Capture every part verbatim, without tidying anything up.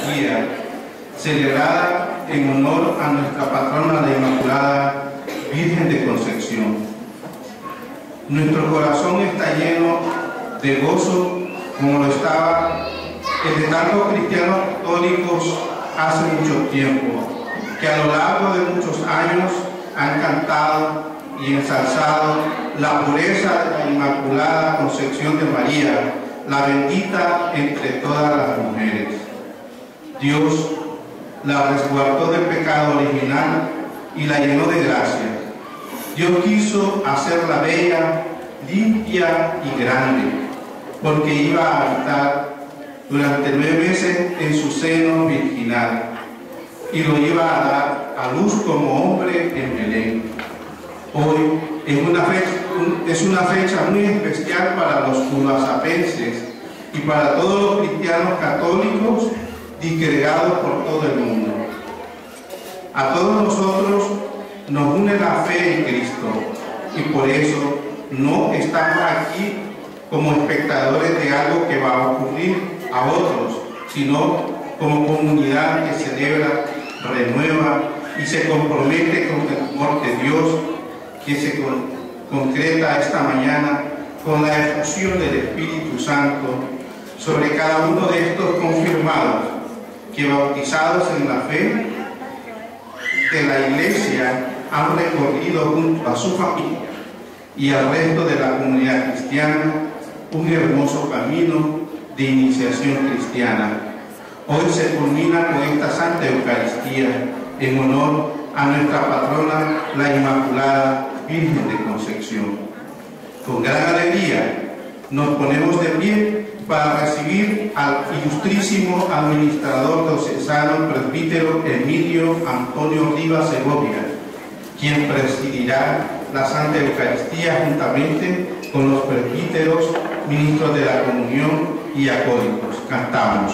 Eucaristía, celebrada en honor a nuestra patrona, la Inmaculada Virgen de Concepción. Nuestro corazón está lleno de gozo, como lo estaba el de tantos cristianos católicos hace mucho tiempo, que a lo largo de muchos años han cantado y ensalzado la pureza de la Inmaculada Concepción de María, la bendita entre todas las mujeres. Dios la resguardó del pecado original y la llenó de gracia. Dios quiso hacerla bella, limpia y grande, porque iba a habitar durante nueve meses en su seno virginal y lo iba a dar a luz como hombre en Belén. Hoy es una fecha, es una fecha muy especial para los cumasapenses y para todos los cristianos católicos disgregados por todo el mundo. A todos nosotros nos une la fe en Cristo y por eso no estamos aquí como espectadores de algo que va a ocurrir a otros, sino como comunidad que celebra, renueva y se compromete con el amor de Dios que se con, concreta esta mañana con la efusión del Espíritu Santo sobre cada uno de estos confirmados que, bautizados en la fe de la Iglesia, han recorrido junto a su familia y al resto de la comunidad cristiana un hermoso camino de iniciación cristiana. Hoy se culmina con esta Santa Eucaristía en honor a nuestra patrona, la Inmaculada Virgen de Concepción. Con gran alegría nos ponemos de pie para recibir al ilustrísimo administrador diocesano presbítero Emilio Antonio Rivas Segovia, quien presidirá la Santa Eucaristía juntamente con los presbíteros, ministros de la comunión y acólitos. Cantamos.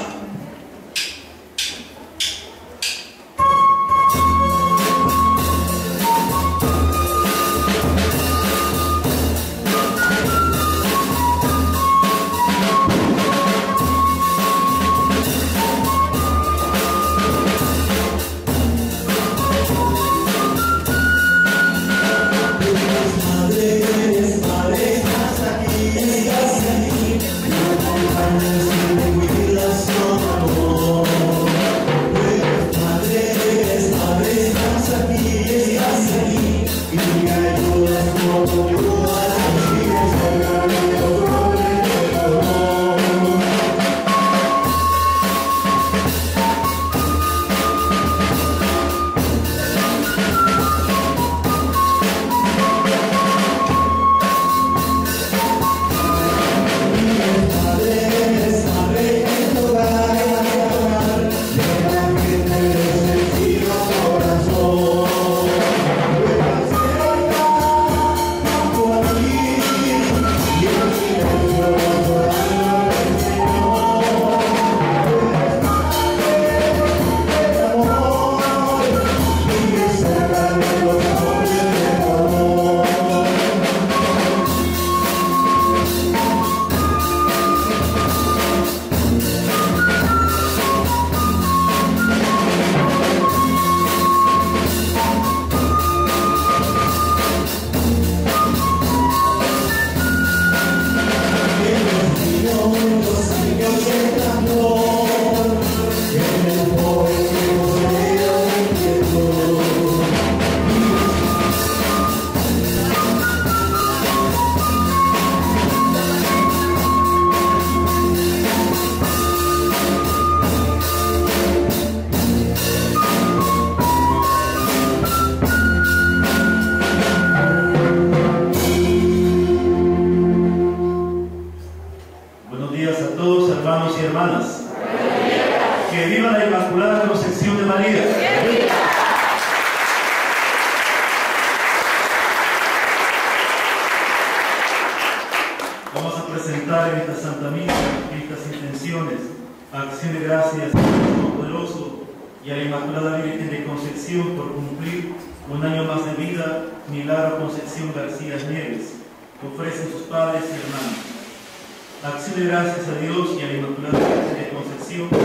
Ofrecen sus padres y hermanos. Acción de gracias a Dios y a la Inmaculada Virgen de Concepción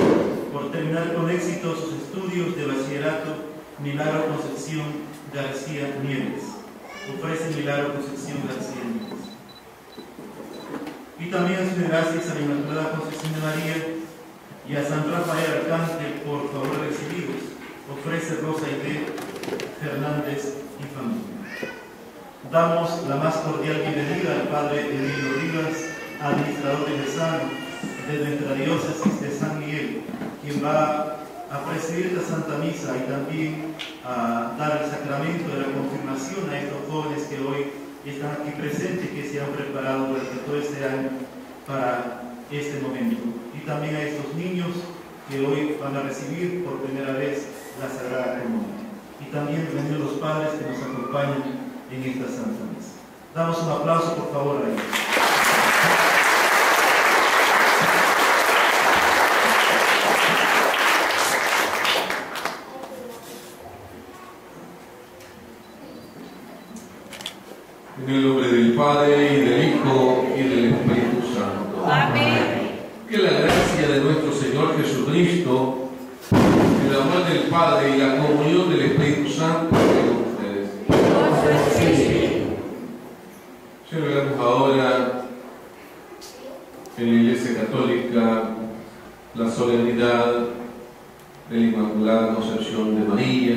por terminar con éxito sus estudios de bachillerato, Milagro Concepción García Nieves. Ofrece Milagro Concepción García Nieves. Y también hace gracias a la Inmaculada Concepción de María y a San Rafael Arcángel por favor recibidos. Ofrece Rosa Aide Fernández y familia. Damos la más cordial bienvenida al Padre Emilio Rivas, administrador diocesano de nuestra diócesis de San Miguel, quien va a presidir la Santa Misa y también a dar el sacramento de la confirmación a estos jóvenes que hoy están aquí presentes, que se han preparado durante todo este año para este momento. Y también a estos niños que hoy van a recibir por primera vez la Sagrada Comunión. Y también bienvenidos los padres que nos acompañan en esta Santa Misa. Damos un aplauso, por favor, a ellos. En el nombre del Padre, y del Hijo, y del Espíritu Santo. Amén. Que la gracia de nuestro Señor Jesucristo, el amor del Padre y la comunión del Espíritu Santo estén con ustedes. Celebramos ahora en la Iglesia Católica la solemnidad de la Inmaculada Concepción de María,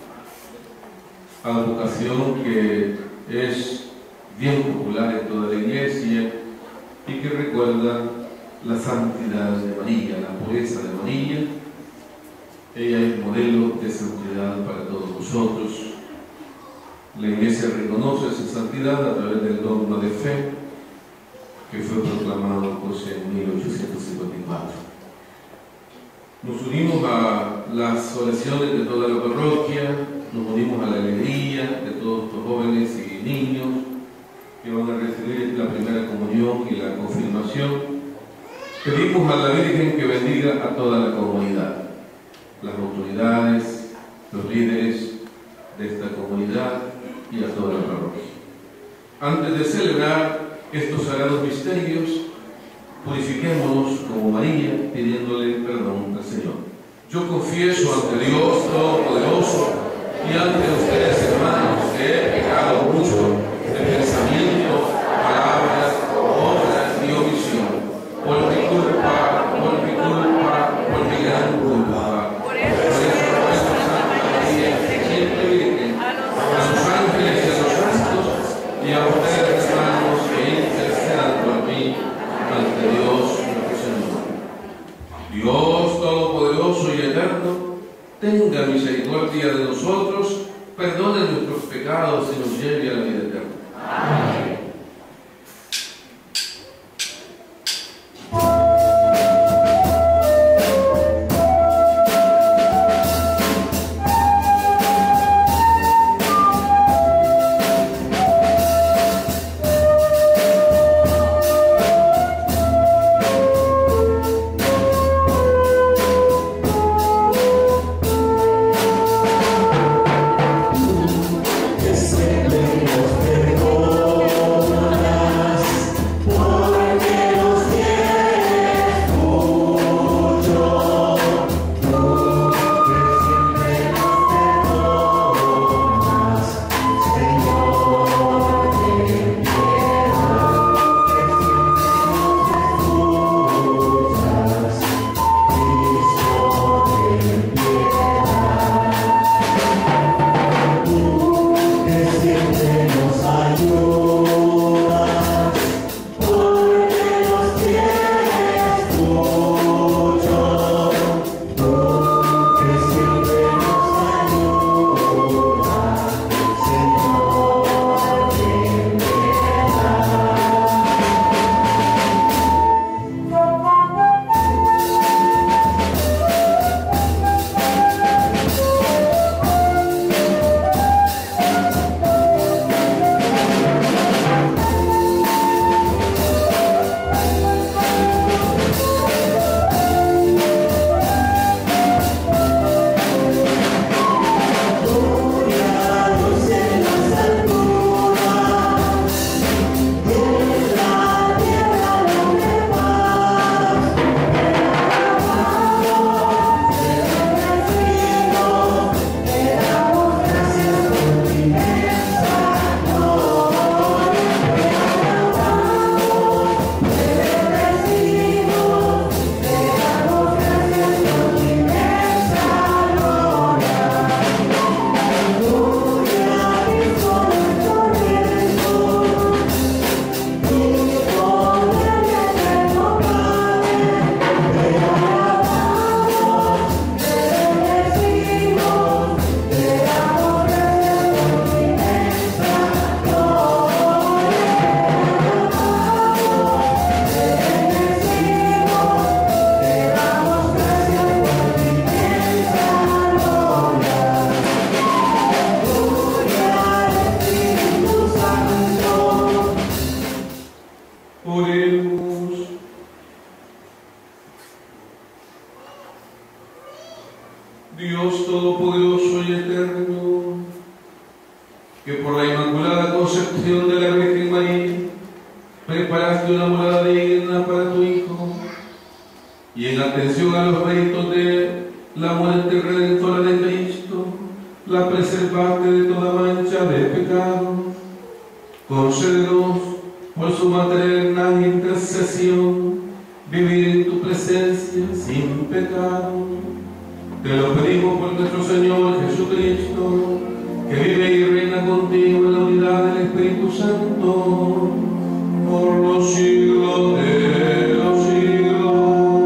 advocación que es bien popular en toda la Iglesia y que recuerda la santidad de María, la pureza de María. Ella es modelo de santidad para todos nosotros. La Iglesia reconoce esa santidad a través del dogma de fe que fue proclamado por en mil ochocientos cincuenta y cuatro. Nos unimos a las oraciones de toda la parroquia, nos unimos a la alegría de todos estos jóvenes y niños que van a recibir la primera comunión y la confirmación. Pedimos a la Virgen que bendiga a toda la comunidad, las autoridades, los líderes de esta comunidad y a toda la parroquia. Antes de celebrar estos sagrados misterios, purifiquémonos como María, pidiéndole perdón al Señor. Yo confieso ante Dios Todopoderoso y ante ustedes, hermanos, que he pecado mucho de pensamiento, palabras, obras y omisión, por mi culpa, por mi culpa, por mi gran culpa. Por eso nuestra Santa María, siempre Virgen, a los ángeles y a los santos, y a ustedes, hermanos, que intercedan por mí ante Dios nuestro Señor. Dios Todopoderoso y Eterno, tenga misericordia de nosotros, perdone nuestros pecados y nos lleve a la vida eterna. Amén. Que se me Dios Todopoderoso y Eterno, que por la Inmaculada Concepción de la Virgen María preparaste una morada digna para tu Hijo, y en atención a los méritos de la muerte redentora de Cristo, la preservaste de toda mancha de pecado. Concédenos, por su materna intercesión, vivir en tu presencia sin pecado. Te lo pedimos por nuestro Señor Jesucristo, que vive y reina contigo en la unidad del Espíritu Santo, por los siglos de los siglos.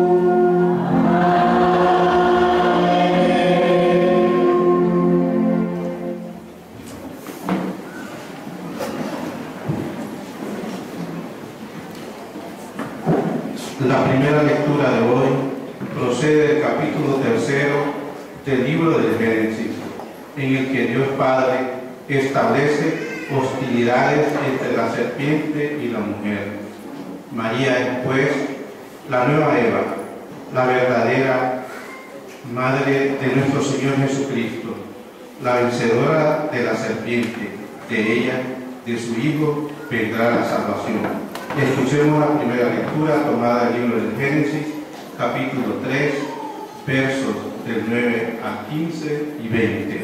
La primera lectura de hoy procede del capítulo tercero del libro del Génesis, en el que Dios Padre establece hostilidades entre la serpiente y la mujer. María es, pues, la nueva Eva, la verdadera madre de nuestro Señor Jesucristo, la vencedora de la serpiente. De ella, de su Hijo, vendrá la salvación. Escuchemos la primera lectura tomada del libro del Génesis, capítulo tres, versos del nueve al quince y veinte.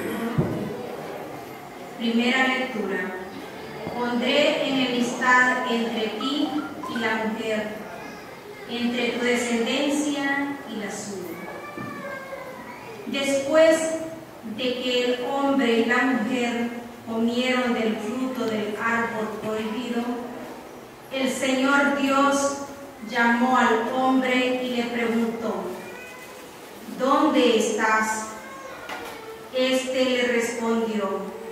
Primera lectura. Pondré enemistad entre ti y la mujer, entre tu descendencia y la suya. Después de que el hombre y la mujer comieron del fruto del árbol prohibido, el Señor Dios llamó al hombre y le preguntó: ¿dónde estás? Este le respondió: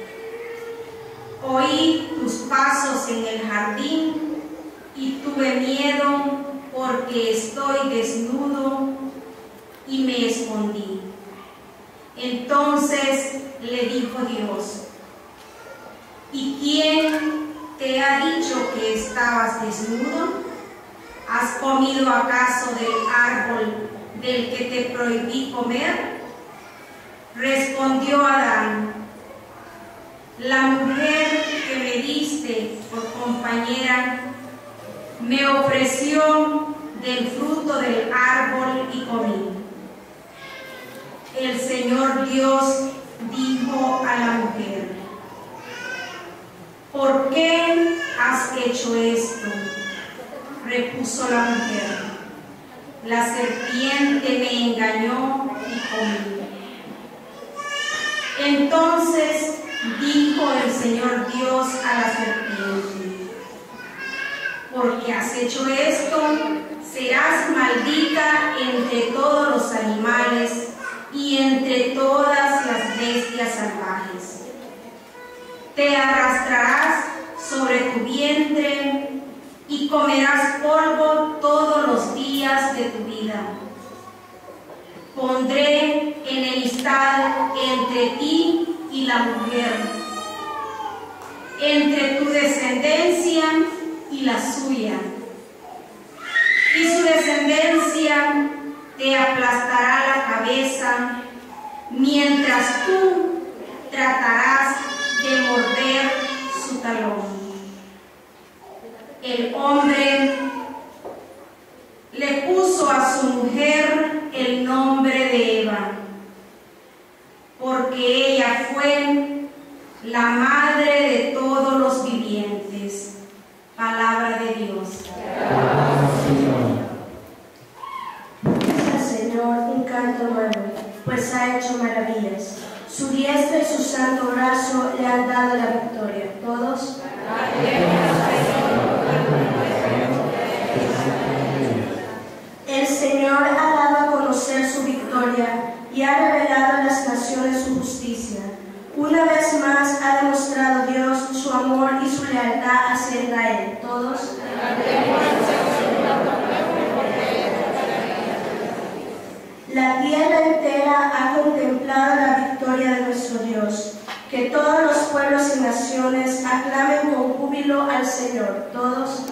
oí tus pasos en el jardín y tuve miedo porque estoy desnudo y me escondí. Entonces le dijo Dios: ¿y quién te ha dicho que estabas desnudo? ¿Has comido acaso del árbol del que te prohibí comer? Respondió Adán: la mujer que me diste por compañera me ofreció del fruto del árbol y comí. El Señor Dios dijo a la mujer: ¿por qué has hecho esto? Repuso la mujer: la serpiente me engañó y comí. Entonces dijo el Señor Dios a la serpiente: porque has hecho esto, serás maldita entre todos los animales y entre todas las bestias salvajes. Te arrastrarás sobre tu vientre y comerás polvo todos los días de tu vida. Pondré enemistad entre ti y la mujer, entre tu descendencia y la suya, y su descendencia te aplastará la cabeza, mientras tú tratarás de morder su talón. El hombre le puso a su mujer el nombre de Eva, porque ella fue la madre de todos los vivientes. Palabra de Dios. Al Señor un canto nuevo, pues ha hecho maravillas. Su diestra y su santo brazo le han dado la victoria. Todos. El Señor ha dado a conocer su victoria y ha revelado a las naciones su justicia. Una vez más ha demostrado Dios su amor y su lealtad hacia Israel. Todos. La tierra entera ha contemplado la victoria de nuestro Dios. Que todos los pueblos y naciones aclamen con júbilo al Señor. Todos.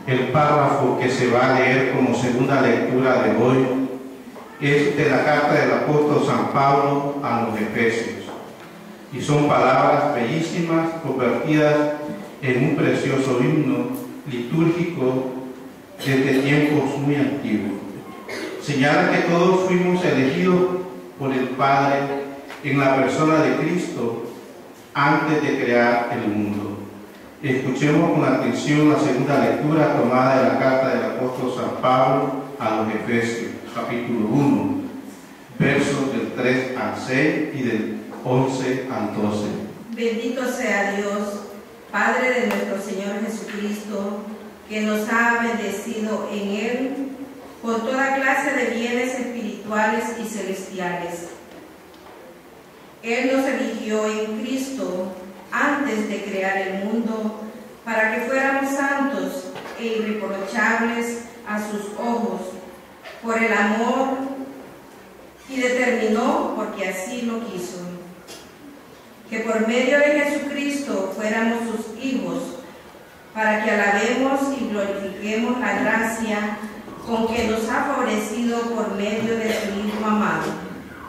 El párrafo que se va a leer como segunda lectura de hoy es de la carta del apóstol San Pablo a los Efesios. Y son palabras bellísimas convertidas en un precioso himno litúrgico desde tiempos muy antiguos. Señala que todos fuimos elegidos por el Padre en la persona de Cristo antes de crear el mundo. Escuchemos con atención la segunda lectura tomada de la carta del apóstol San Pablo a los Efesios, capítulo uno, versos del tres al seis y del once al doce. Bendito sea Dios, Padre de nuestro Señor Jesucristo, que nos ha bendecido en Él con toda clase de bienes espirituales y celestiales. Él nos eligió en Cristo antes de crear el mundo para que fuéramos santos e irreprochables a sus ojos por el amor, y determinó, porque así lo quiso, que por medio de Jesucristo fuéramos sus hijos, para que alabemos y glorifiquemos la gracia con que nos ha favorecido por medio de su Hijo amado.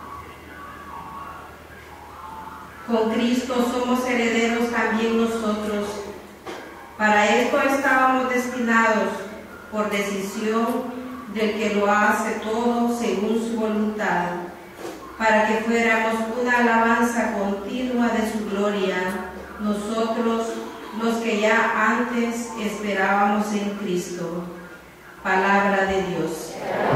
Con Cristo somos herederos también nosotros. Para esto estábamos destinados por decisión del que lo hace todo según su voluntad, para que fuéramos una alabanza continua de su gloria, nosotros los que ya antes esperábamos en Cristo. Palabra de Dios.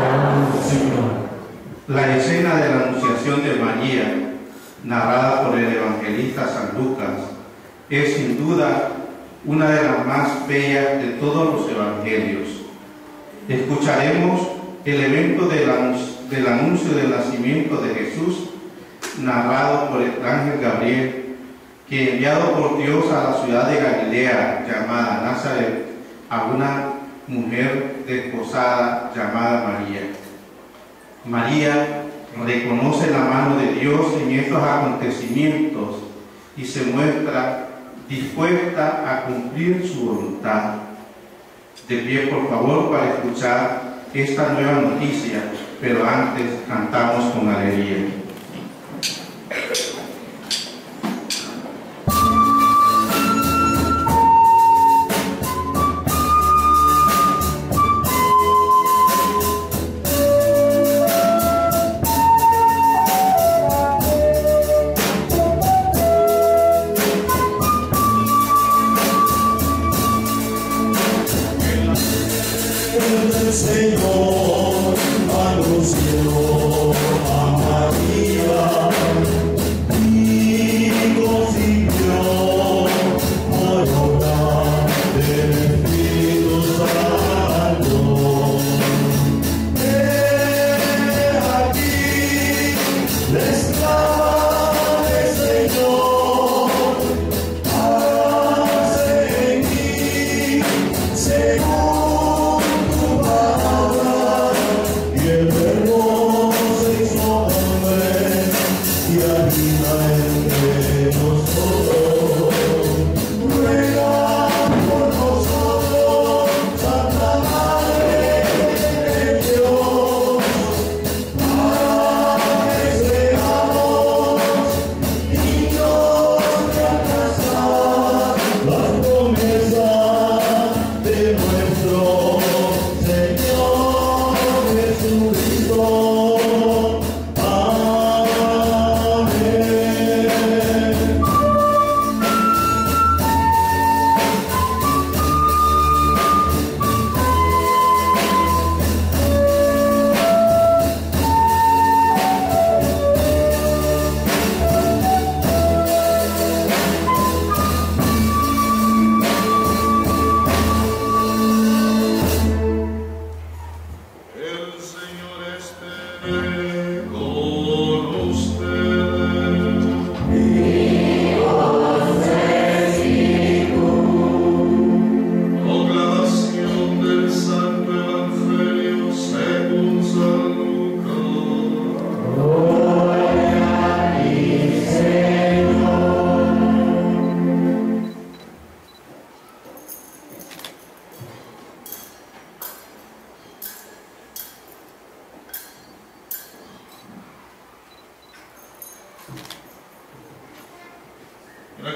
La escena de la Anunciación de María, narrada por el evangelista San Lucas, es sin duda una de las más bellas de todos los evangelios. Escucharemos el evento del anuncio, del anuncio del nacimiento de Jesús, narrado por el ángel Gabriel, que enviado por Dios a la ciudad de Galilea llamada Nazaret, a una mujer desposada llamada María. María reconoce la mano de Dios en estos acontecimientos y se muestra dispuesta a cumplir su voluntad. De pie, por favor, para escuchar esta nueva noticia, pero antes cantamos con alegría. Señor anunció a María y concibió por obra del Espíritu Santo. He aquí la esclava del Señor, hágase en mí según de nuestro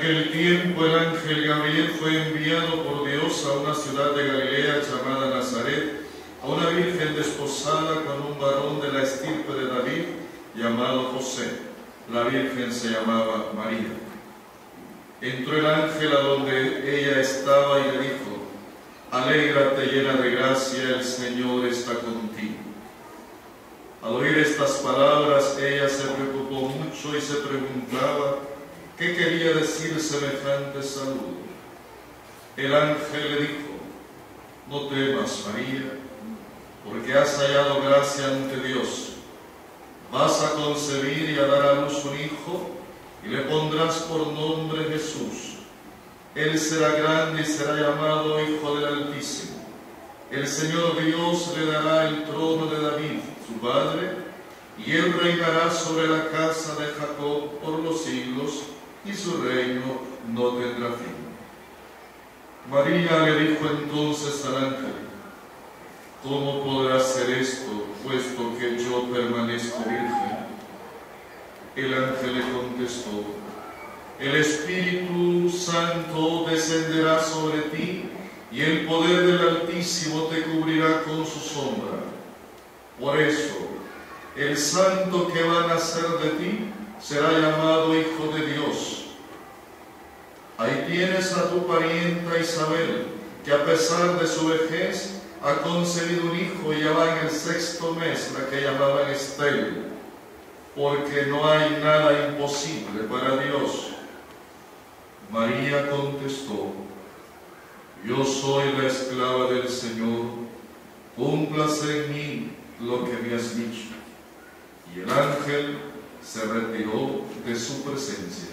aquel tiempo el ángel Gabriel fue enviado por Dios a una ciudad de Galilea llamada Nazaret, a una virgen desposada con un varón de la estirpe de David llamado José. La virgen se llamaba María. Entró el ángel a donde ella estaba y le dijo: alégrate llena de gracia, el Señor está contigo. Al oír estas palabras, ella se preocupó mucho y se preguntaba qué quería decir semejante saludo. El ángel le dijo: no temas, María, porque has hallado gracia ante Dios. Vas a concebir y a dar a luz un hijo, y le pondrás por nombre Jesús. Él será grande y será llamado Hijo del Altísimo. El Señor Dios le dará el trono de David, su padre, y él reinará sobre la casa de Jacob por los siglos, y su reino no tendrá fin. María le dijo entonces al ángel: ¿cómo podrá ser esto, puesto que yo permanezco virgen? El ángel le contestó: el Espíritu Santo descenderá sobre ti, y el poder del Altísimo te cubrirá con su sombra. Por eso, el santo que va a nacer de ti será llamado Hijo de Dios. Ahí tienes a tu parienta Isabel, que a pesar de su vejez ha concebido un hijo y ya va en el sexto mes, la que llamaban estéril, porque no hay nada imposible para Dios. María contestó: yo soy la esclava del Señor, cúmplase en mí lo que me has dicho. Y el ángel se retiró de su presencia.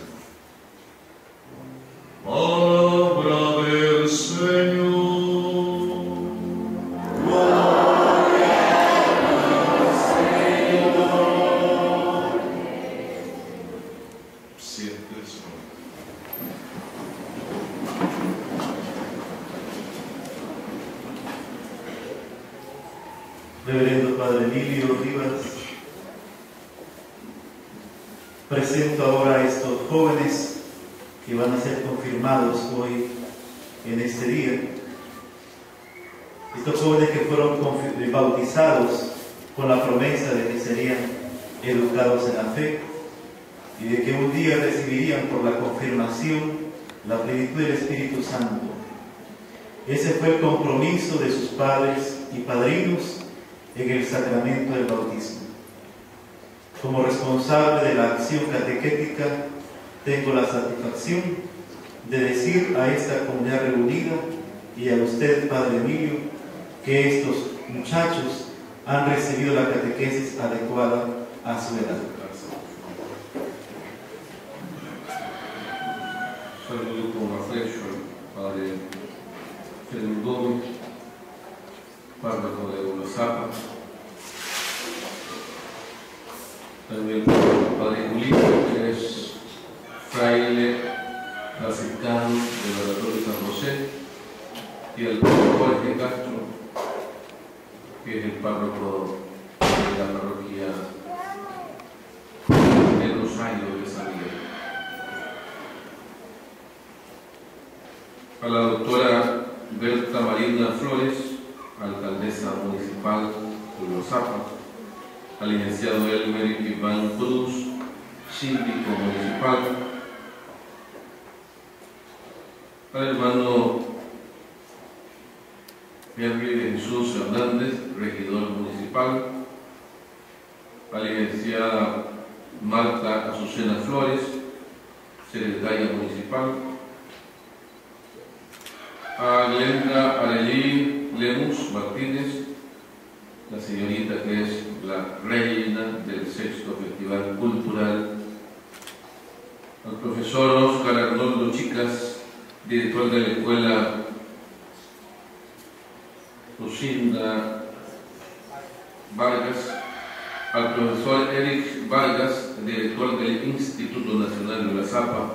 Palabra del Señor. Reverendo Padre Emilio Rivas, presento ahora a estos jóvenes que van a ser confirmados hoy en este día. Estos jóvenes que fueron bautizados con la promesa de que serían educados en la fe y de que un día recibirían por la confirmación la plenitud del Espíritu Santo. Ese fue el compromiso de sus padres y padrinos en el sacramento del bautismo. Como responsable de la acción catequética, tengo la satisfacción de decir a esta comunidad reunida y a usted, Padre Emilio, que estos muchachos han recibido la catequesis adecuada a su edad. Saludo con afecto al Padre Fernando Gómez, párroco de Ulosapa, también el Padre Julio, que es fraile franciscano del Oratorio San José, y el Padre Jorge Castro, que es el párroco de la parroquia del Rosario de San Miguel. A la doctora Berta Marina Flores, alcaldesa municipal de Ulosapa, al licenciado Elmer Iván Cruz, síndico municipal, al hermano Henry de Jesús Hernández, regidor municipal, a la licenciada Marta Azucena Flores, secretaria municipal, a Glenda Arelí Lemus Martínez, la señorita que es la reina del sexto Festival Cultural, al profesor Óscar Arnoldo Chicas, director de la escuela Lucinda Vargas, al profesor Eric Vargas, director del Instituto Nacional de Ulosapa,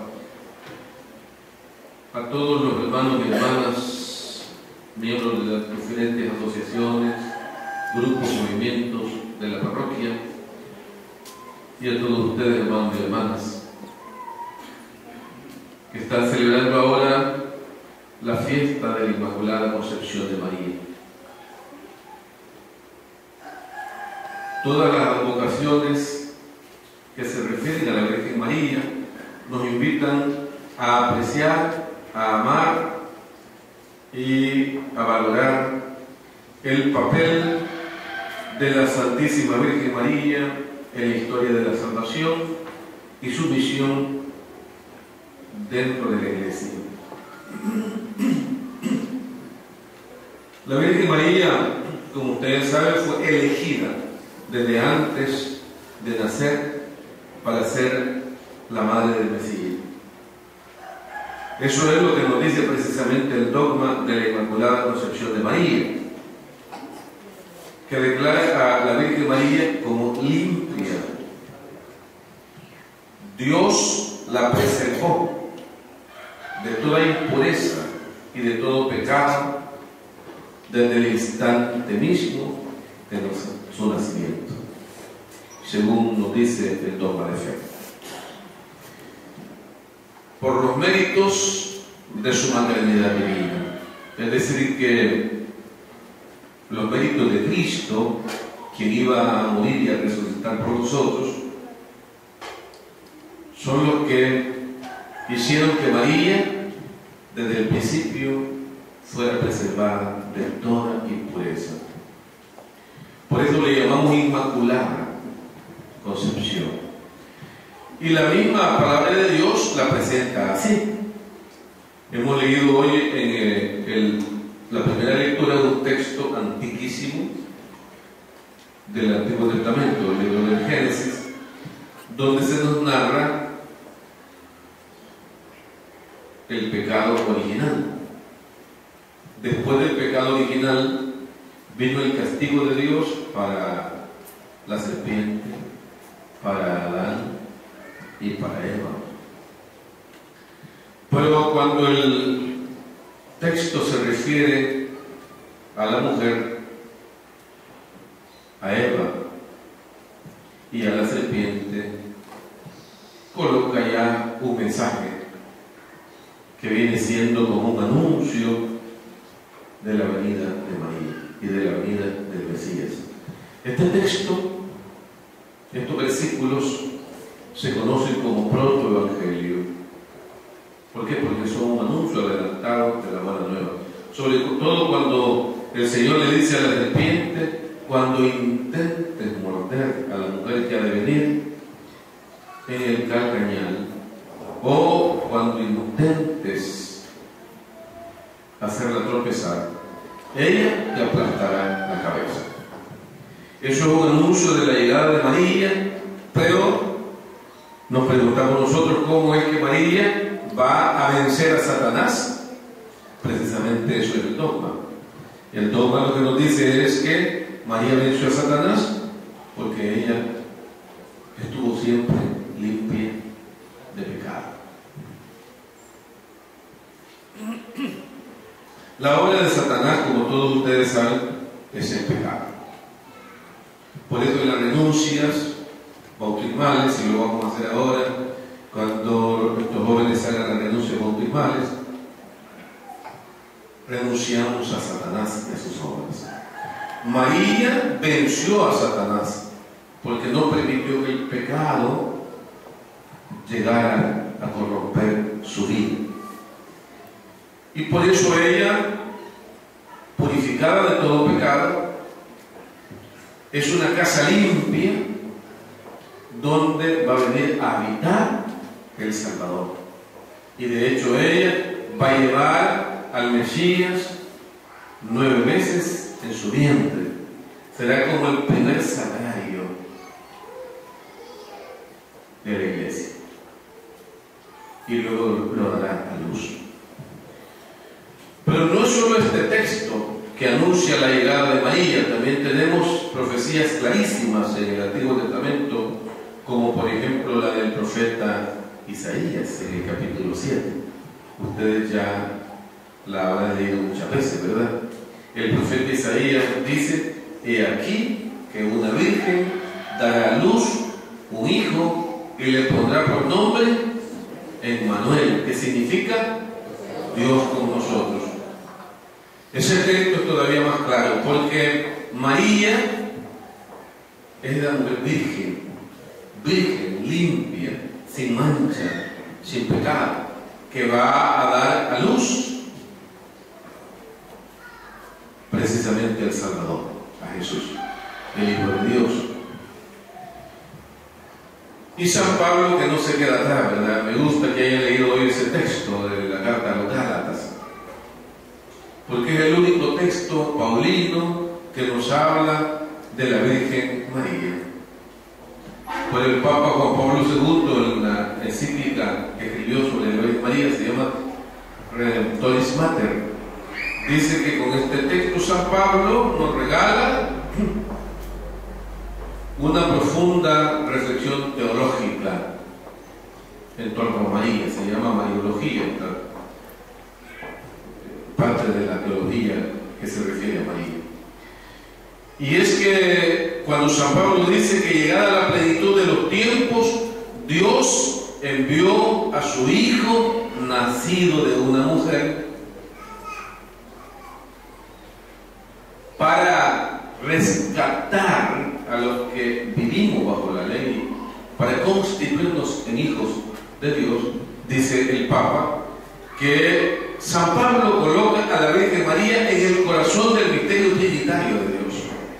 a todos los hermanos y hermanas, miembros de las diferentes asociaciones, grupos, movimientos de la parroquia, y a todos ustedes, hermanos y hermanas, que están celebrando ahora la fiesta de la Inmaculada Concepción de María. Todas las vocaciones que se refieren a la Virgen María nos invitan a apreciar, a amar y a valorar el papel de la Santísima Virgen María en la historia de la salvación y su misión dentro de la Iglesia. La Virgen María, como ustedes saben, fue elegida desde antes de nacer para ser la madre del Mesías. Eso es lo que nos dice precisamente el dogma de la Inmaculada Concepción de María, que declara a la Virgen María como limpia. Dios la preservó de toda impureza y de todo pecado desde el instante mismo de su nacimiento, según nos dice el dogma de fe. Por los méritos de su maternidad divina, es decir, que los méritos de Cristo, quien iba a morir y a resucitar por nosotros, son los que hicieron que María, desde el principio, fuera preservada de toda impureza. Por eso le llamamos Inmaculada Concepción. Y la misma palabra de Dios la presenta así. Hemos leído hoy en el, el, la primera lectura de un texto antiquísimo del Antiguo Testamento, el libro del Génesis, donde se nos narra el pecado original. Después del pecado original vino el castigo de Dios para la serpiente, para Adán y para Eva. Pero cuando el texto se refiere a la mujer, a Eva y a la serpiente, coloca ya un mensaje que viene siendo como un anuncio de la venida de María y de la venida del Mesías. Este texto, estos versículos, se conocen como protoevangelio. ¿Por qué? Porque son un anuncio adelantado de la buena nueva. Sobre todo cuando el Señor le dice a la serpiente: cuando intentes morder a la mujer que ha de venir en el calcañal, o cuando intentes hacerla tropezar, ella te aplastará la cabeza. Eso es un anuncio de la llegada de María, pero nos preguntamos nosotros cómo es que María va a vencer a Satanás. Precisamente eso es el dogma. El dogma lo que nos dice es que María venció a Satanás porque ella estuvo siempre limpia de pecado. La obra de Satanás, como todos ustedes saben, es el pecado. Por eso en las renuncias bautismales, y lo vamos a hacer ahora, cuando nuestros jóvenes hagan las renuncias bautismales, renunciamos a Satanás y a sus obras. María venció a Satanás porque no permitió que el pecado llegara a corromper su vida. Y por eso ella, purificada de todo pecado, es una casa limpia donde va a venir a habitar el Salvador. Y de hecho ella va a llevar al Mesías nueve meses en su vientre. Será como el primer sagrario de la iglesia. Y luego lo dará a luz. Pero no es solo este texto que anuncia la llegada de María, también tenemos profecías clarísimas en el Antiguo Testamento, como por ejemplo la del profeta Isaías en el capítulo siete. Ustedes ya la habrán leído muchas veces, ¿verdad? El profeta Isaías dice: he aquí que una virgen dará a luz un hijo y le pondrá por nombre Emmanuel, que significa Dios con nosotros. Ese texto es todavía más claro, porque María es la mujer virgen, virgen, limpia, sin mancha, sin pecado, que va a dar a luz precisamente al Salvador, a Jesús, el Hijo de Dios. Y San Pablo, que no se queda atrás, ¿verdad? Me gusta que haya leído hoy ese texto de la carta a los Gálatas, porque es el único texto paulino que nos habla de la Virgen María. Pues el Papa Juan Pablo segundo, en la encíclica que escribió sobre la Virgen María, se llama Redemptoris Mater, dice que con este texto San Pablo nos regala una profunda reflexión teológica en torno a María. Se llama Mariología, parte de la teología que se refiere a María. Y es que cuando San Pablo dice que llegada la plenitud de los tiempos, Dios envió a su Hijo nacido de una mujer para rescatar a los que vivimos bajo la ley, para constituirnos en hijos de Dios. Dice el Papa que San Pablo coloca a la Virgen María en el corazón del misterio trinitario de Dios,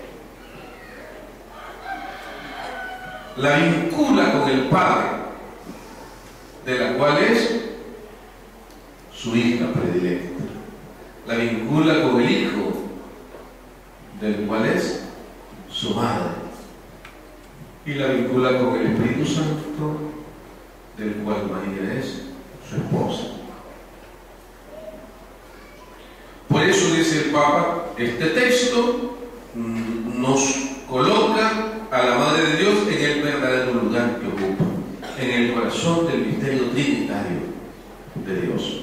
la vincula con el Padre, de la cual es su hija predilecta, la vincula con el Hijo, del cual es su madre, y la vincula con el Espíritu Santo, del cual María es su esposa. Por eso dice el Papa, este texto nos coloca a la Madre de Dios en el verdadero lugar que ocupa, en el corazón del misterio trinitario de Dios.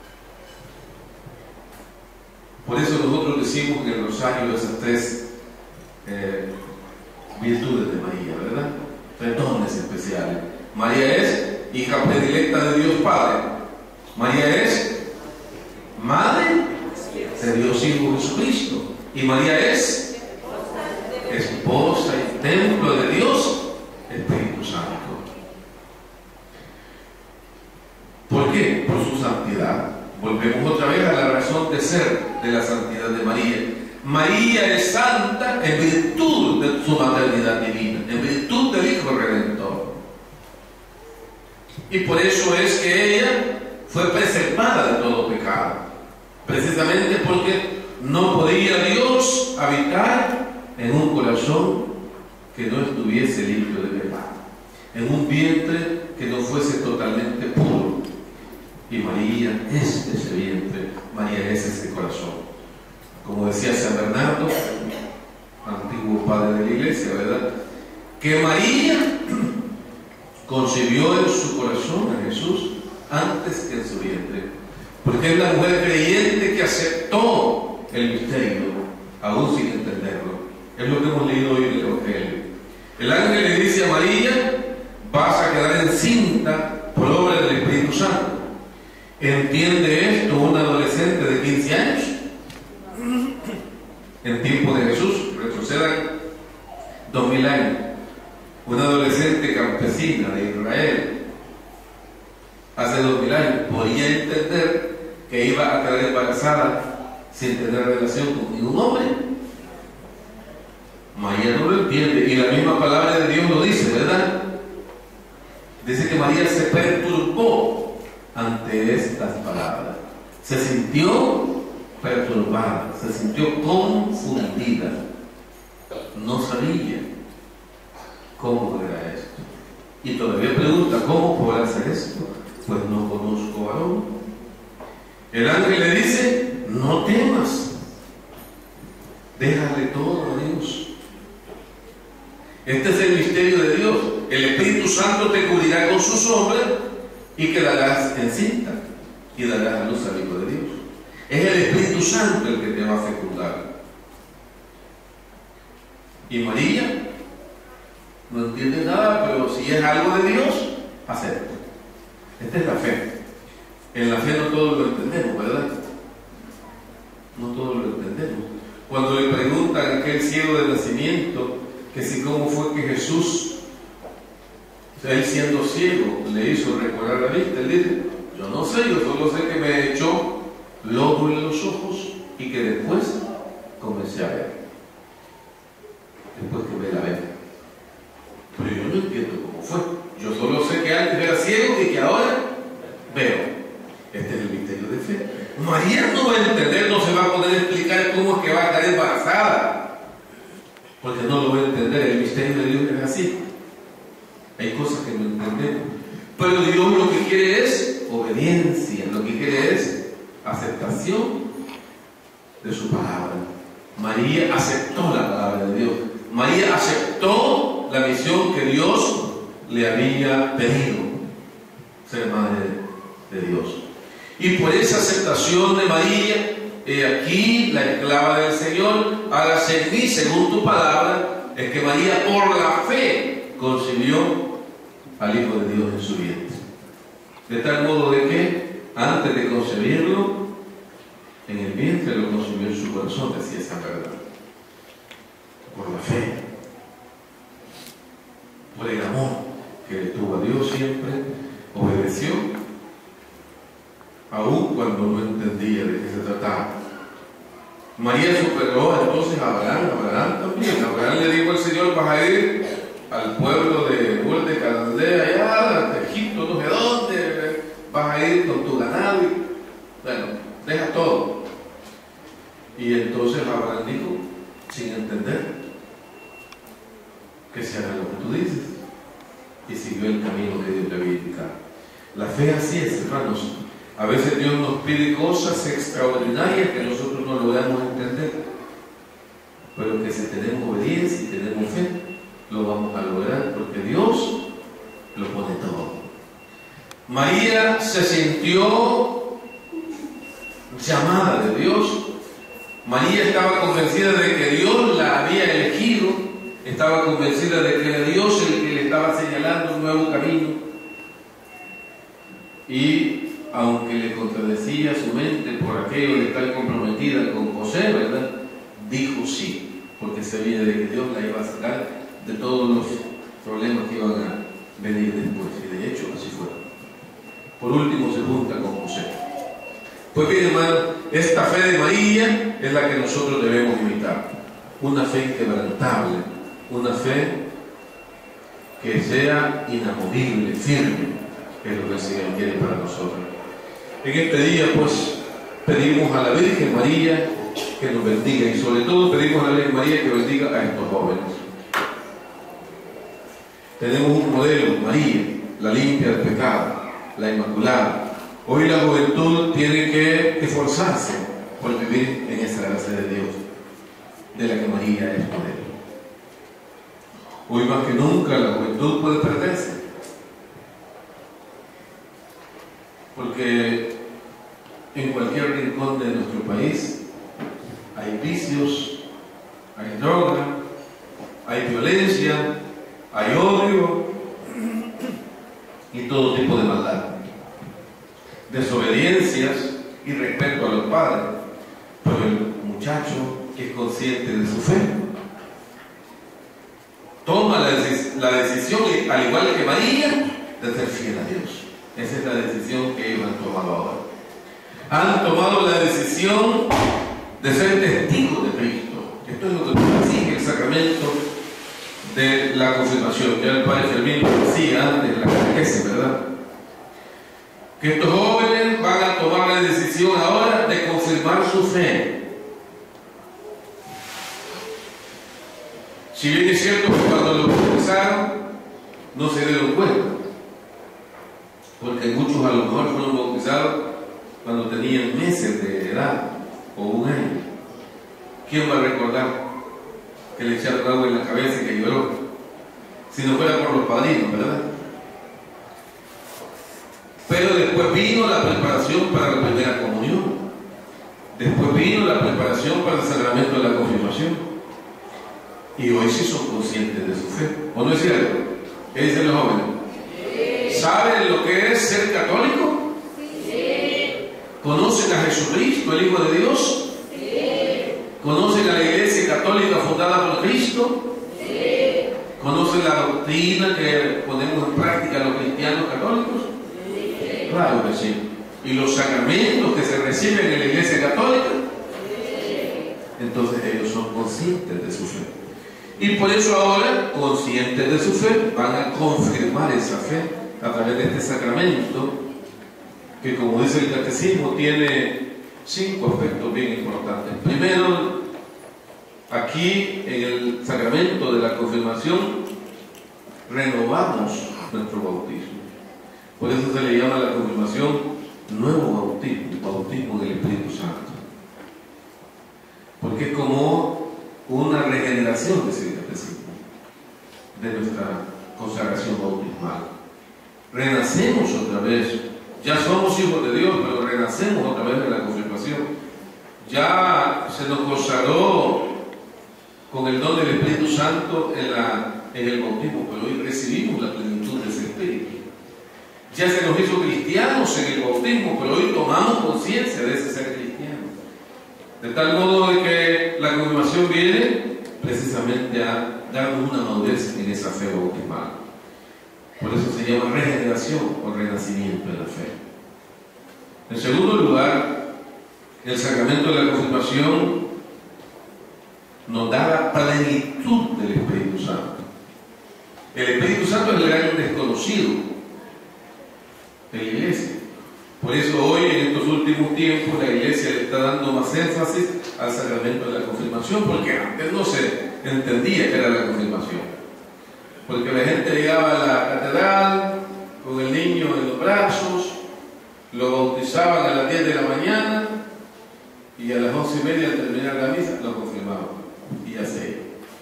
Por eso nosotros decimos en el rosario esas tres eh, virtudes de María, ¿verdad? Tres dones especiales. María es hija predilecta de Dios Padre. María es madre de Dios Hijo Jesucristo. Y María es esposa y templo de Dios Espíritu Santo. ¿Por qué? Por su santidad. Volvemos otra vez a la razón de ser de la santidad de María. María es santa en virtud de su maternidad divina, en virtud del Hijo Redentor. Y por eso es que ella fue preservada de todo pecado, precisamente porque no podía Dios habitar en un corazón que no estuviese limpio de pecado, en un vientre que no fuese totalmente puro. Y María es ese vientre, María es ese corazón. Como decía San Bernardo, antiguo padre de la iglesia, ¿verdad? Que María concibió en su corazón a Jesús antes que en su vientre, porque es la mujer creyente que aceptó el misterio, aún sin entenderlo. Es lo que hemos leído hoy en el Evangelio. El ángel le dice a María: vas a quedar encinta por obra del Espíritu Santo. ¿Entiende esto un adolescente de quince años? En tiempo de Jesús, retrocedan dos mil años. Una adolescente campesina de Israel, hace dos mil años, podía entender que iba a quedar embarazada sin tener relación con ningún hombre. María no lo entiende, y la misma palabra de Dios lo dice, ¿verdad? Dice que María se perturbó ante estas palabras, se sintió perturbada, se sintió confundida, no sabía cómo era esto, y todavía pregunta: ¿cómo podrá hacer esto? Pues no conozco varón. El ángel le dice: no temas, déjale todo a Dios. Este es el misterio de Dios. El Espíritu Santo te cubrirá con su sombra y quedarás encinta y darás a luz al Hijo de Dios. Es el Espíritu Santo el que te va a fecundar. Y María no entiende nada, pero si es algo de Dios, acepta. Esta es la fe. En la fe no todos lo entendemos, ¿verdad? No todos lo entendemos. Cuando le preguntan a aquel ciego de nacimiento que si cómo fue que Jesús, él siendo ciego, le hizo recobrar la vista, él dice, yo no sé, yo solo sé que me echó lodo en los ojos y que después comencé a ver. Después que me la ve. Pero yo no entiendo cómo fue. Yo solo sé que antes era ciego y que ahora veo. Este es el misterio de fe. María no va a entender, no se va a poder explicar cómo es que va a estar embarazada, porque no lo va a entender. El misterio de Dios es así. Hay cosas que no entendemos, pero Dios lo que quiere es obediencia, lo que quiere es aceptación de su palabra. María aceptó la palabra de Dios. María aceptó la misión que Dios le había pedido, ser madre de Dios. Y por esa aceptación de María, he aquí la esclava del Señor, hágase en mí según tu palabra. Es que María por la fe concibió al Hijo de Dios en su vientre, de tal modo de que antes de concebirlo en el vientre lo concibió en su corazón, decía esa verdad. Por la fe, por el amor que le tuvo a Dios, siempre obedeció, aun cuando no entendía de qué se trataba. María superó entonces a Abraham, Abraham también. Abraham le dijo al Señor, vas a ir al pueblo de Ur de Caldea, allá, de Egipto, no sé dónde, vas a ir con tu ganado, y bueno, deja todo. Y entonces Abraham dijo, sin entender, que se haga lo que tú dices, y siguió el camino que Dios le había indicado. La fe así es, hermanos. A veces Dios nos pide cosas extraordinarias que nosotros no logramos entender, pero que si tenemos obediencia y tenemos fe, lo vamos a lograr, porque Dios lo pone todo. María se sintió llamada de Dios. María estaba convencida de que Dios la había elegido, estaba convencida de que era Dios el que le estaba señalando un nuevo camino. Y aunque le contradecía su mente por aquello de estar comprometida con José, ¿verdad?, dijo sí, porque sabía de que Dios la iba a sacar de todos los problemas que iban a venir después, y de hecho así fue. Por último se junta con José. Pues bien, hermano, esta fe de María es la que nosotros debemos imitar, una fe inquebrantable, una fe que sea inamovible, firme, que es lo que el Señor quiere para nosotros. En este día, pues, pedimos a la Virgen María que nos bendiga, y sobre todo pedimos a la Virgen María que bendiga a estos jóvenes. Tenemos un modelo, María, la limpia del pecado, la inmaculada. Hoy la juventud tiene que esforzarse por vivir en esa gracia de Dios, de la que María es modelo. Hoy más que nunca la juventud puede perderse, porque en cualquier rincón de nuestro país hay vicios, hay droga, hay violencia, hay odio y todo tipo de maldad, desobediencias y respeto a los padres. Pero el muchacho que es consciente de su fe toma la, decis la decisión, al igual que María, de ser fiel a Dios. Esa es la decisión que ellos han tomado ahora. Han tomado la decisión de ser testigos de Cristo. Esto es lo que nos exige el sacramento de la confirmación. Ya el Padre Fermín lo decía antes, la catequesis, ¿verdad? Que estos jóvenes van a tomar la decisión ahora de confirmar su fe. Si bien es cierto que cuando lo confesaron no se dieron cuenta, porque muchos a lo mejor fueron bautizados cuando tenían meses de edad o un año. ¿Quién va a recordar que le echaron agua en la cabeza y que lloró? Si no fuera por los padrinos, ¿verdad? Pero después vino la preparación para la primera comunión. Después vino la preparación para el sacramento de la confirmación. Y hoy sí son conscientes de su fe. ¿O no es cierto? ¿Qué dicen los jóvenes? ¿Saben lo que es ser católico? Sí. ¿Conocen a Jesucristo, el Hijo de Dios? Sí. ¿Conocen a la Iglesia Católica fundada por Cristo? Sí. ¿Conocen la doctrina que ponemos en práctica los cristianos católicos? Sí. Claro que sí. ¿Y los sacramentos que se reciben en la Iglesia Católica? Sí. Entonces ellos son conscientes de su fe. Y por eso ahora, conscientes de su fe, van a confirmar esa fe a través de este sacramento, que como dice el catecismo, tiene cinco aspectos bien importantes. Primero, aquí en el sacramento de la confirmación, renovamos nuestro bautismo. Por eso se le llama a la confirmación nuevo bautismo, el bautismo del Espíritu Santo. Porque es como una regeneración, dice el catecismo, de nuestra consagración bautismal. Renacemos otra vez. Ya somos hijos de Dios, pero renacemos otra vez de la confirmación. Ya se nos consagró con el don del Espíritu Santo en, la, en el bautismo, pero hoy recibimos la plenitud de ese Espíritu. Ya se nos hizo cristianos en el bautismo, pero hoy tomamos conciencia de ese ser cristiano. De tal modo de que la confirmación viene precisamente a darnos una madurez en esa fe bautismal. Por eso se llama regeneración o renacimiento de la fe. En segundo lugar, el sacramento de la confirmación nos da la plenitud del Espíritu Santo. El Espíritu Santo es el gran desconocido de la Iglesia. Por eso hoy, en estos últimos tiempos, la Iglesia le está dando más énfasis al sacramento de la confirmación, porque antes no se entendía qué era la confirmación. Porque la gente llegaba a la catedral con el niño en los brazos, lo bautizaban a las diez de la mañana y a las once y media al terminar la misa lo confirmaban. Y ya se iba.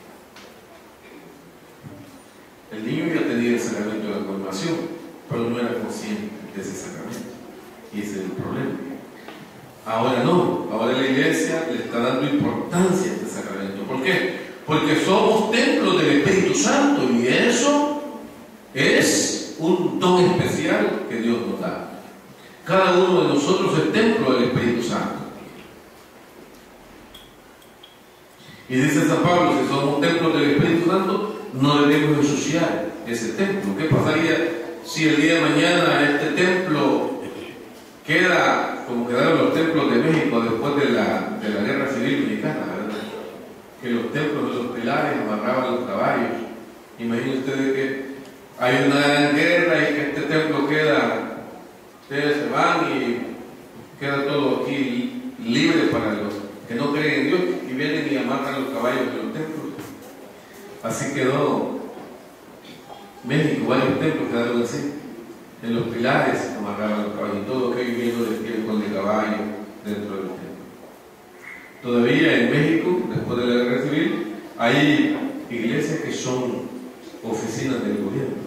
El niño ya tenía el sacramento de la confirmación, pero no era consciente de ese sacramento. Y ese es el problema. Ahora no, ahora la Iglesia le está dando importancia a este sacramento. ¿Por qué? Porque somos templos del Espíritu Santo y eso es un don especial que Dios nos da. Cada uno de nosotros es templo del Espíritu Santo. Y dice San Pablo, si somos templos del Espíritu Santo, no debemos ensuciar ese templo. ¿Qué pasaría si el día de mañana este templo queda como quedaron los templos de México después de la, de la Guerra Civil Mexicana, ¿verdad? Que los templos de los pilares amarraban los caballos? Imaginen ustedes que hay una gran guerra y que este templo queda, ustedes se van y queda todo aquí libre para los que no creen en Dios y vienen y amarran los caballos de los templos. Así quedó México, varios templos quedaron así. En los pilares amarraban los caballos y todo aquello lleno de piel con de caballo dentro del templo. Todavía en México, después de la Guerra Civil, hay iglesias que son oficinas del gobierno.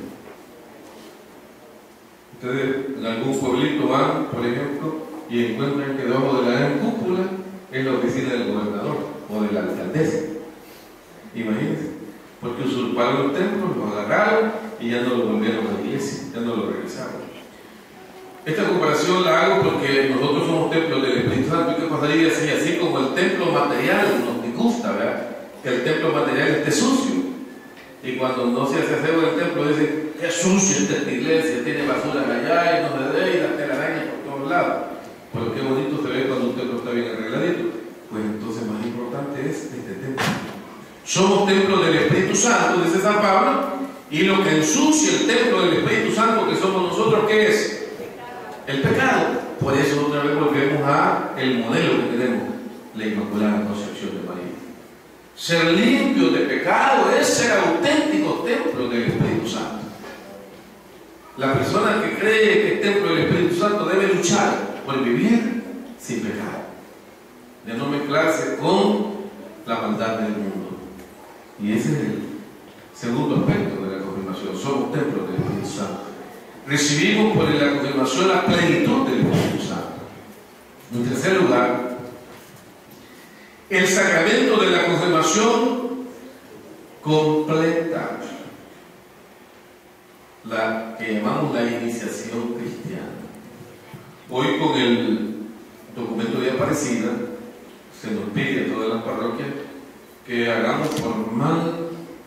Ustedes en algún pueblito van, por ejemplo, y encuentran que debajo de la gran cúpula es la oficina del gobernador o de la alcaldesa. Imagínense, porque usurparon los templos, los agarraron y ya no lo volvieron a la iglesia, ya no lo regresaron. Esta comparación la hago porque nosotros somos templos del Espíritu Santo. ¿Y qué pasaría si así como el templo material nos disgusta, ¿verdad? Que el templo material esté sucio? Y cuando no se hace aseo del templo dicen, qué sucio esta iglesia, tiene basura allá y no se dé y las telarañas por todos lados. Pero qué bonito se ve cuando un templo está bien arregladito. Pues entonces más importante es este templo. Somos templos del Espíritu Santo, dice San Pablo, y lo que ensucia el templo del Espíritu Santo que somos nosotros, ¿qué es? El pecado. Por eso otra vez volvemos a el modelo que tenemos, la Inmaculada Concepción de María. Ser limpio de pecado es ser auténtico templo del Espíritu Santo. La persona que cree que es templo del Espíritu Santo debe luchar por vivir sin pecado, de no mezclarse con la maldad del mundo. Y ese es el segundo aspecto de la confirmación. Somos templos del Espíritu Santo. Recibimos por la confirmación la plenitud del Espíritu Santo. En tercer lugar, el sacramento de la confirmación completa la que llamamos la iniciación cristiana. Hoy con el documento de Aparecida se nos pide a todas las parroquias que hagamos formal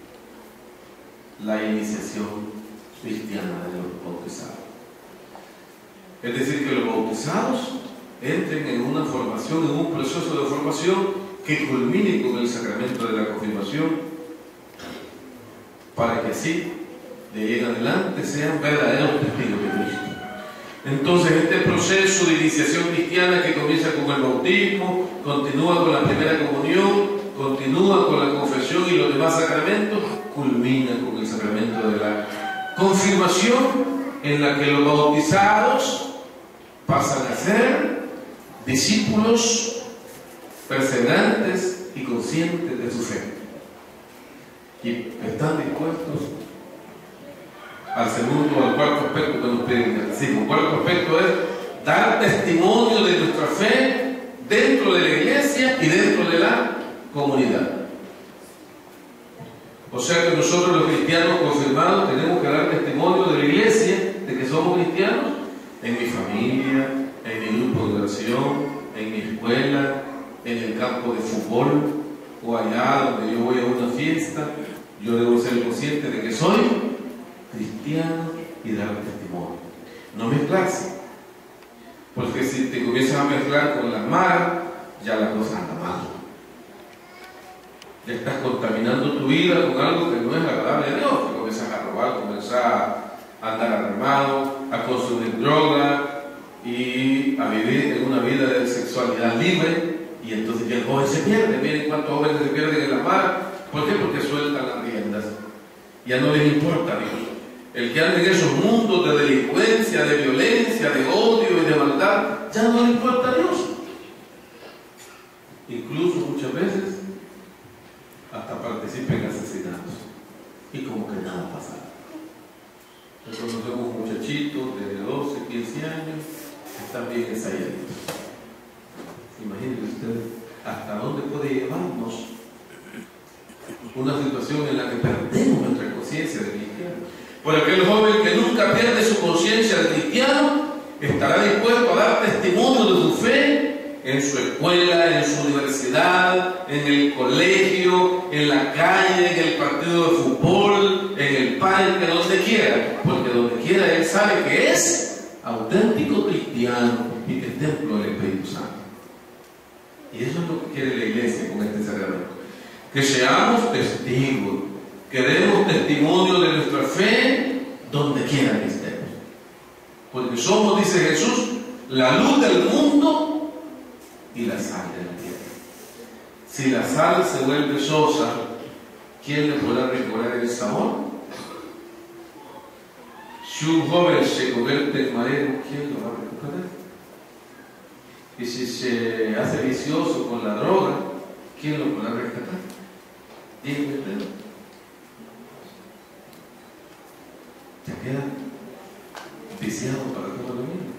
la iniciación cristiana de los bautizados. Es decir, que los bautizados entren en una formación, en un proceso de formación que culmine con el sacramento de la confirmación, para que así, de ahí en adelante, sean verdaderos testigos de Cristo. Entonces, este proceso de iniciación cristiana que comienza con el bautismo, continúa con la primera comunión, continúa con la confesión y los demás sacramentos, culmina con el sacramento de la confirmación, en la que los bautizados pasan a ser discípulos perseverantes y conscientes de su fe, y están dispuestos al segundo o al cuarto aspecto que nos piden. Sí, el cuarto aspecto es dar testimonio de nuestra fe dentro de la iglesia y dentro de la comunidad. O sea que nosotros los cristianos confirmados tenemos que dar testimonio de la iglesia de que somos cristianos en mi familia, en mi grupo de oración, en mi escuela, en el campo de fútbol o allá donde yo voy a una fiesta. Yo debo ser consciente de que soy cristiano y dar testimonio. No mezclarse, porque si te comienzas a mezclar con la mar, ya la cosa anda mal. Ya estás contaminando tu vida con algo que no es agradable a Dios. Te comienzas a robar, comienzas a andar armado, a consumir droga y a vivir en una vida de sexualidad libre, y entonces ya el joven se pierde. Miren cuántos jóvenes se pierden en la mar. ¿Por qué? Porque sueltan las riendas. Ya no les importa a Dios. El que anda en esos mundos de delincuencia, de violencia, de odio y de maldad, ya no le importa a Dios. Incluso muchas veces hasta participa en asesinatos y como que nada pasa. Nosotros conocemos muchachitos de doce, quince años que están bien ensayados. Imagínense ustedes hasta dónde puede llevarnos una situación en la que perdemos nuestra conciencia de cristiano. Por aquel joven que nunca pierde su conciencia de cristiano, estará dispuesto a dar testimonio de su fe en su escuela, en su universidad, en el colegio, en la calle, en el partido de fútbol, en el parque, donde quiera, porque donde quiera él sabe que es auténtico cristiano y que es templo del Espíritu Santo. Y eso es lo que quiere la iglesia con este sacramento, que seamos testigos, que demos testimonio de nuestra fe donde quiera que estemos, porque somos, dice Jesús, la luz del mundo y la sal de la tierra. Si la sal se vuelve sosa, ¿quién le podrá recobrar el sabor? Si un joven se convierte en marero, ¿quién lo va a recuperar? Y si se hace vicioso con la droga, ¿quién lo podrá rescatar? Díganme ustedes. Ya queda viciado para todo lo mismo.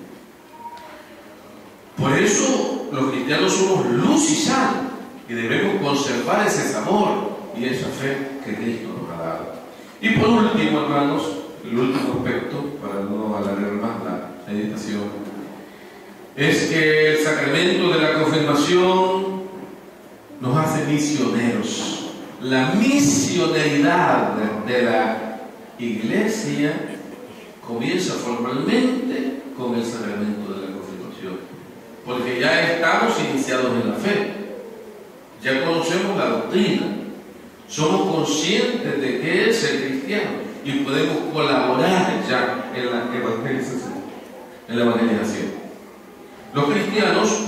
Por eso los cristianos somos luz y sal, y debemos conservar ese sabor y esa fe que Cristo nos ha dado. Y por último, hermanos, el último aspecto, para no alargar más la meditación, es que el sacramento de la confirmación nos hace misioneros. La misioneridad de la iglesia comienza formalmente con el sacramento de la confirmación, porque ya estamos iniciados en la fe, ya conocemos la doctrina, somos conscientes de qué es ser cristiano y podemos colaborar ya en la evangelización, en la evangelización. Los cristianos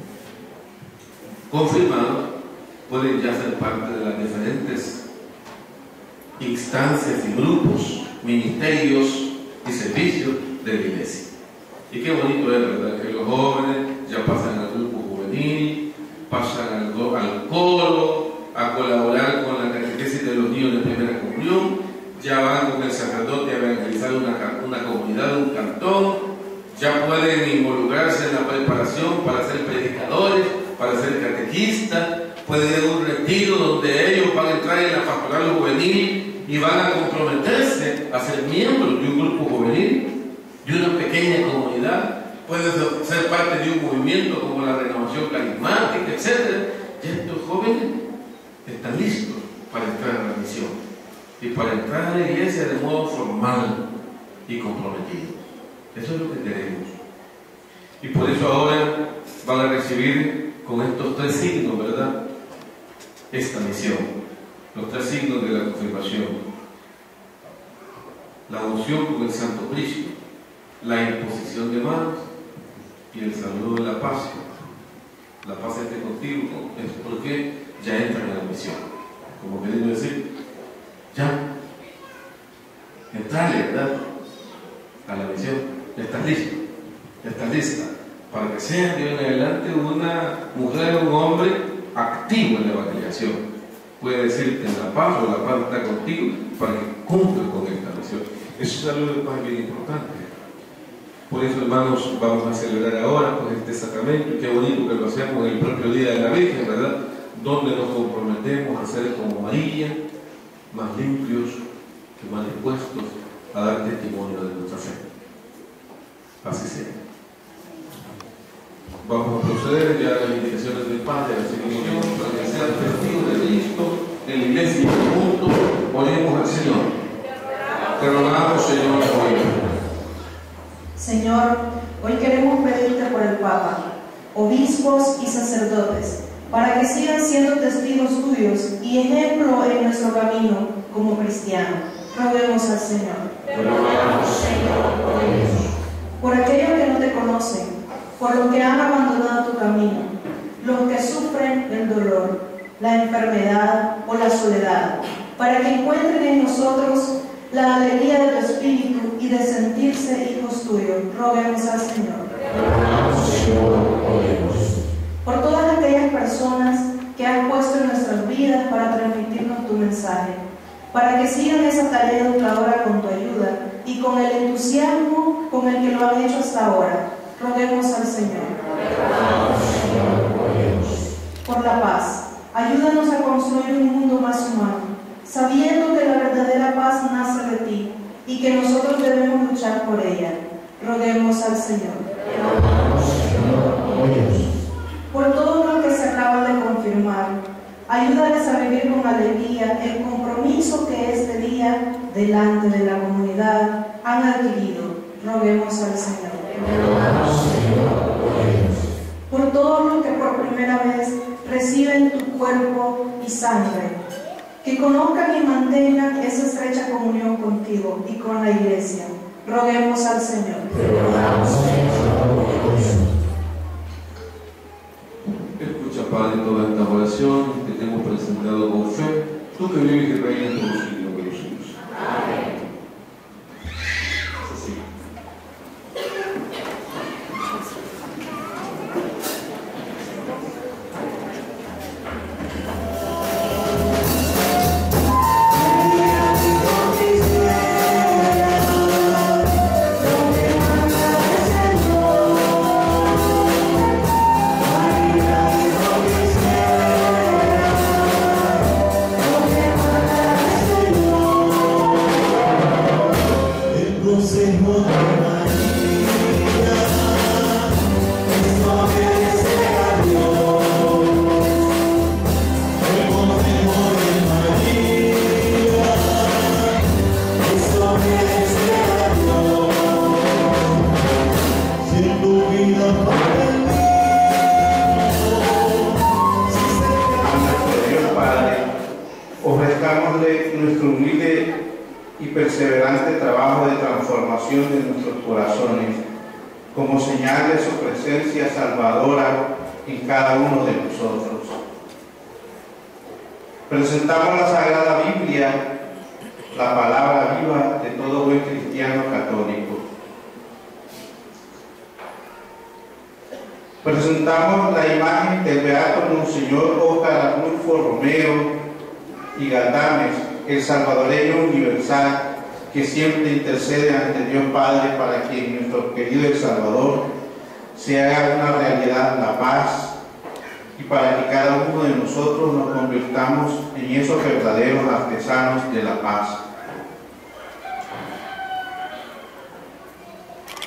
confirmados pueden ya ser parte de las diferentes instancias y grupos, ministerios y servicios de la iglesia. Y qué bonito es, ¿verdad?, que los jóvenes ya pasan al grupo juvenil, pasan al, al coro, a colaborar con la catequesis de los niños de primera comunión, ya van con el sacerdote a evangelizar una, una comunidad, un cantón, ya pueden involucrarse en la preparación para ser predicadores, para ser catequistas, pueden ir a un retiro donde ellos van a entrar en la pastoral juvenil y van a comprometerse a ser miembros de un grupo juvenil de una pequeña comunidad, puede ser parte de un movimiento como la renovación carismática, etcétera. Ya estos jóvenes están listos para entrar en la misión y para entrar a la iglesia de modo formal y comprometido. Eso es lo que queremos. Y por eso ahora van a recibir con estos tres signos, ¿verdad?, esta misión. Los tres signos de la confirmación: la unción con el Santo Cristo, la imposición de manos y el saludo de la paz. La paz esté contigo, es porque ya entran en la misión. Como queremos decir, ya entrale, ¿verdad?, a la misión. Ya estás listo, ya estás lista para que seas de hoy en adelante una mujer o un hombre activo en la evangelización. Puede decirte en la paz, o la paz está contigo, para que cumplas con esta misión. Eso es algo de paz bien importante. Por eso, hermanos, vamos a celebrar ahora pues, este sacramento. Qué bonito que lo hacemos en el propio día de la Virgen, ¿verdad?, donde nos comprometemos a ser como María, más limpios y más dispuestos a dar testimonio de nuestra fe. Así sea. Vamos a proceder ya a las indicaciones del Padre, a la comunión, para que sean testigos de Cristo en la iglesia y en el mundo. Oremos al Señor. Te rogamos, Señor, hoy. Señor, hoy queremos pedirte por el Papa, obispos y sacerdotes, para que sigan siendo testigos tuyos y ejemplo en nuestro camino como cristianos. Roguemos al Señor. Te rogamos, Señor, oínos. Por aquellos que no te conocen, por los que han abandonado tu camino, los que sufren el dolor, la enfermedad o la soledad, para que encuentren en nosotros la alegría de tu espíritu y de sentirse hijos tuyos. Roguemos al Señor. Por todas aquellas personas que has puesto en nuestras vidas para transmitirnos tu mensaje, para que sigan esa tarea educadora con tu ayuda y con el entusiasmo con el que lo han hecho hasta ahora. Roguemos al Señor. Por la paz, ayúdanos a construir un mundo más humano, sabiendo que la verdadera paz nace de ti y que nosotros debemos luchar por ella. Roguemos al Señor. Por todos los que se acaban de confirmar, ayúdales a vivir con alegría el compromiso que este día, delante de la comunidad, han adquirido. Roguemos al Señor. Por todos los que por primera vez reciben tu cuerpo y sangre, que conozcan y mantengan esa estrecha comunión contigo y con la Iglesia. Roguemos al Señor. Escucha, Padre, toda esta oración que te hemos presentado con fe, tú que vives y reinas por los siglos de los siglos. Amén. Así. Ofrezcámosle nuestro humilde y perseverante trabajo de transformación de nuestros corazones como señal de su presencia salvadora en cada uno de nosotros. Presentamos la Sagrada Biblia, la palabra viva de todo buen cristiano católico. Presentamos la imagen del beato Monseñor Óscar Arnulfo Romero y Galdames, el salvadoreño universal que siempre intercede ante Dios Padre para que en nuestro querido El Salvador se haga una realidad la paz y para que cada uno de nosotros nos convirtamos en esos verdaderos artesanos de la paz.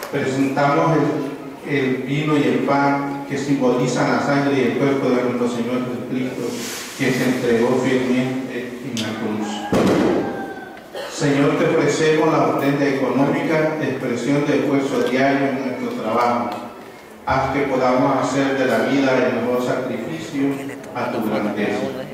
presentamos el, el vino y el pan que simbolizan la sangre y el cuerpo de nuestro Señor Jesucristo, que se entregó fielmente en la cruz. Señor, te ofrecemos la ofrenda económica, expresión de esfuerzo diario en nuestro trabajo. Haz que podamos hacer de la vida el mejor sacrificio a tu grandeza.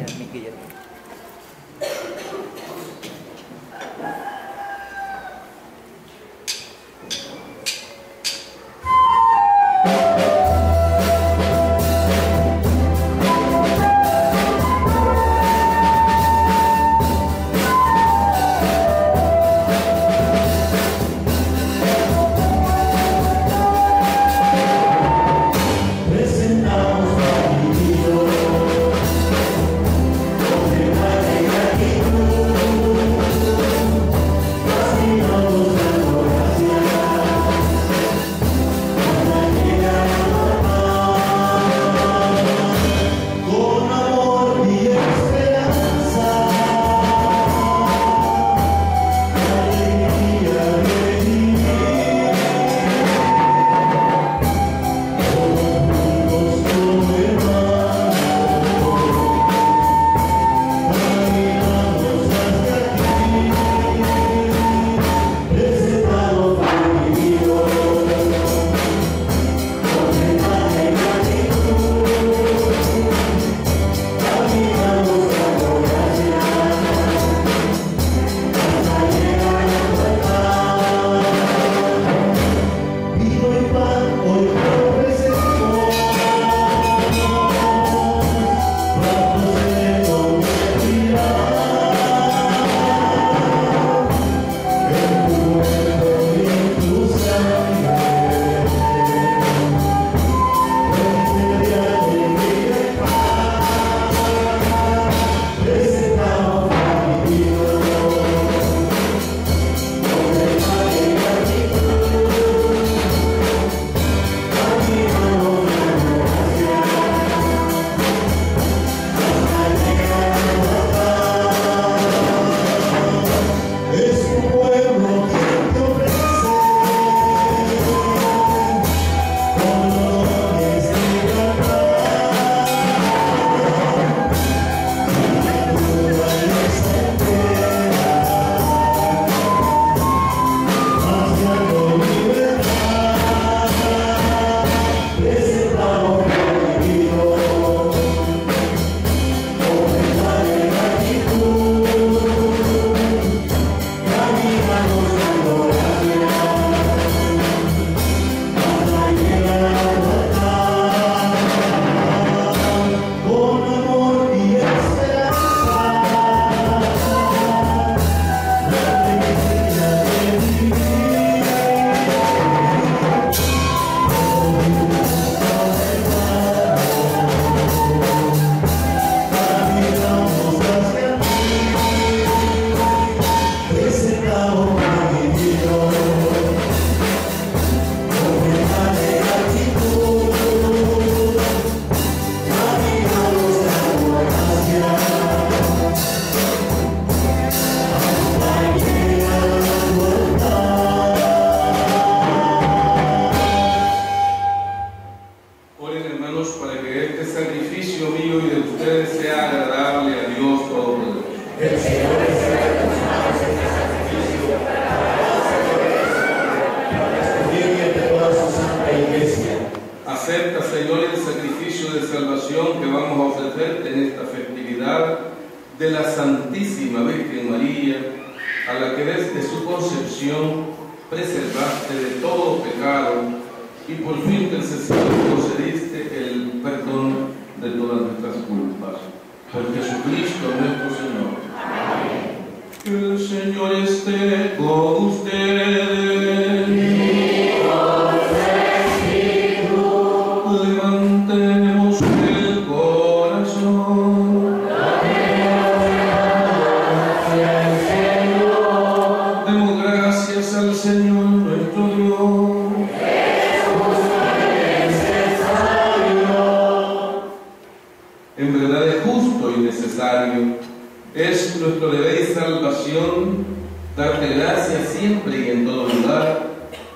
Es nuestro deber y salvación darte gracias siempre y en todo lugar,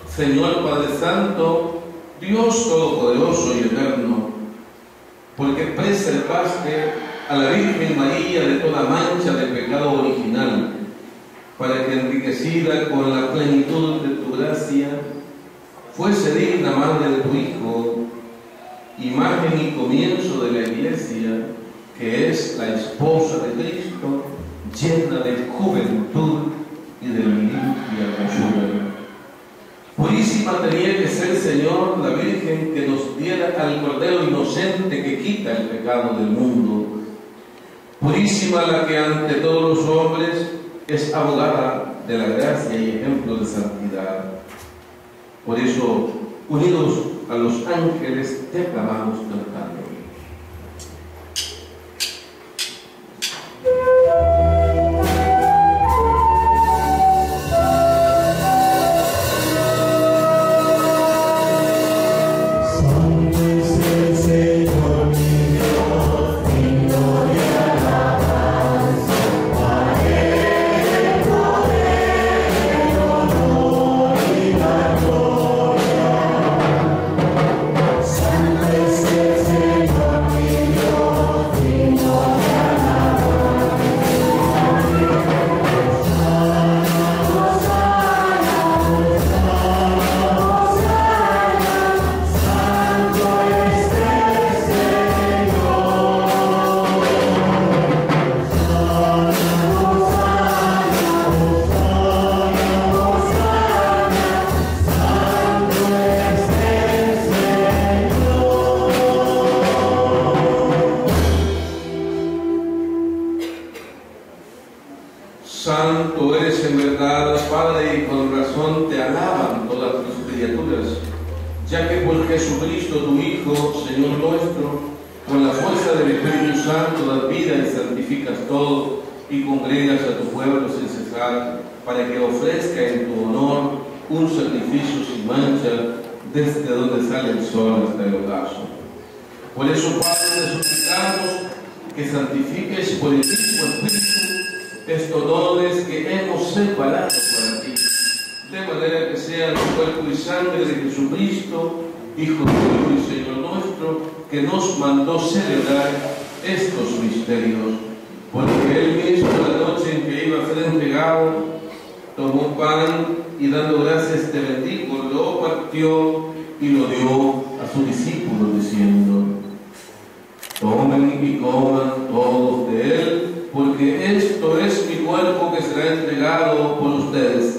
Señor Padre Santo, Dios Todopoderoso y Eterno, porque preservaste a la Virgen María de toda mancha de pecado original, para que enriquecida con la plenitud de tu gracia, fuese digna madre de tu Hijo, imagen y comienzo de la Iglesia, que es la esposa de Cristo, llena de juventud y de limpia hermosura. Purísima tenía que ser, Señor, la Virgen que nos diera al Cordero inocente que quita el pecado del mundo. Purísima la que ante todos los hombres es abogada de la gracia y ejemplo de santidad. Por eso, unidos a los ángeles, te aclamamos cantando. Santo eres en verdad, Padre, y con razón te alaban todas tus criaturas, ya que por Jesucristo, tu Hijo, Señor nuestro, con la fuerza del Espíritu Santo das vida y santificas todo, y congregas a tu pueblo sin cesar, para que ofrezca en tu honor un sacrificio sin mancha, desde donde sale el sol hasta el ocaso. Por eso, Padre, te suplicamos que santifiques por el mismo Espíritu estos dones que hemos separado para ti, de manera que sean el cuerpo y sangre de Jesucristo, Hijo tuyo y Señor nuestro, que nos mandó celebrar estos misterios. Porque Él mismo, la noche en que iba a ser entregado, tomó pan y dando gracias te bendijo, lo partió y lo dio a sus discípulos, diciendo: tomen y coman todos de él, porque esto es mi cuerpo que será entregado por ustedes.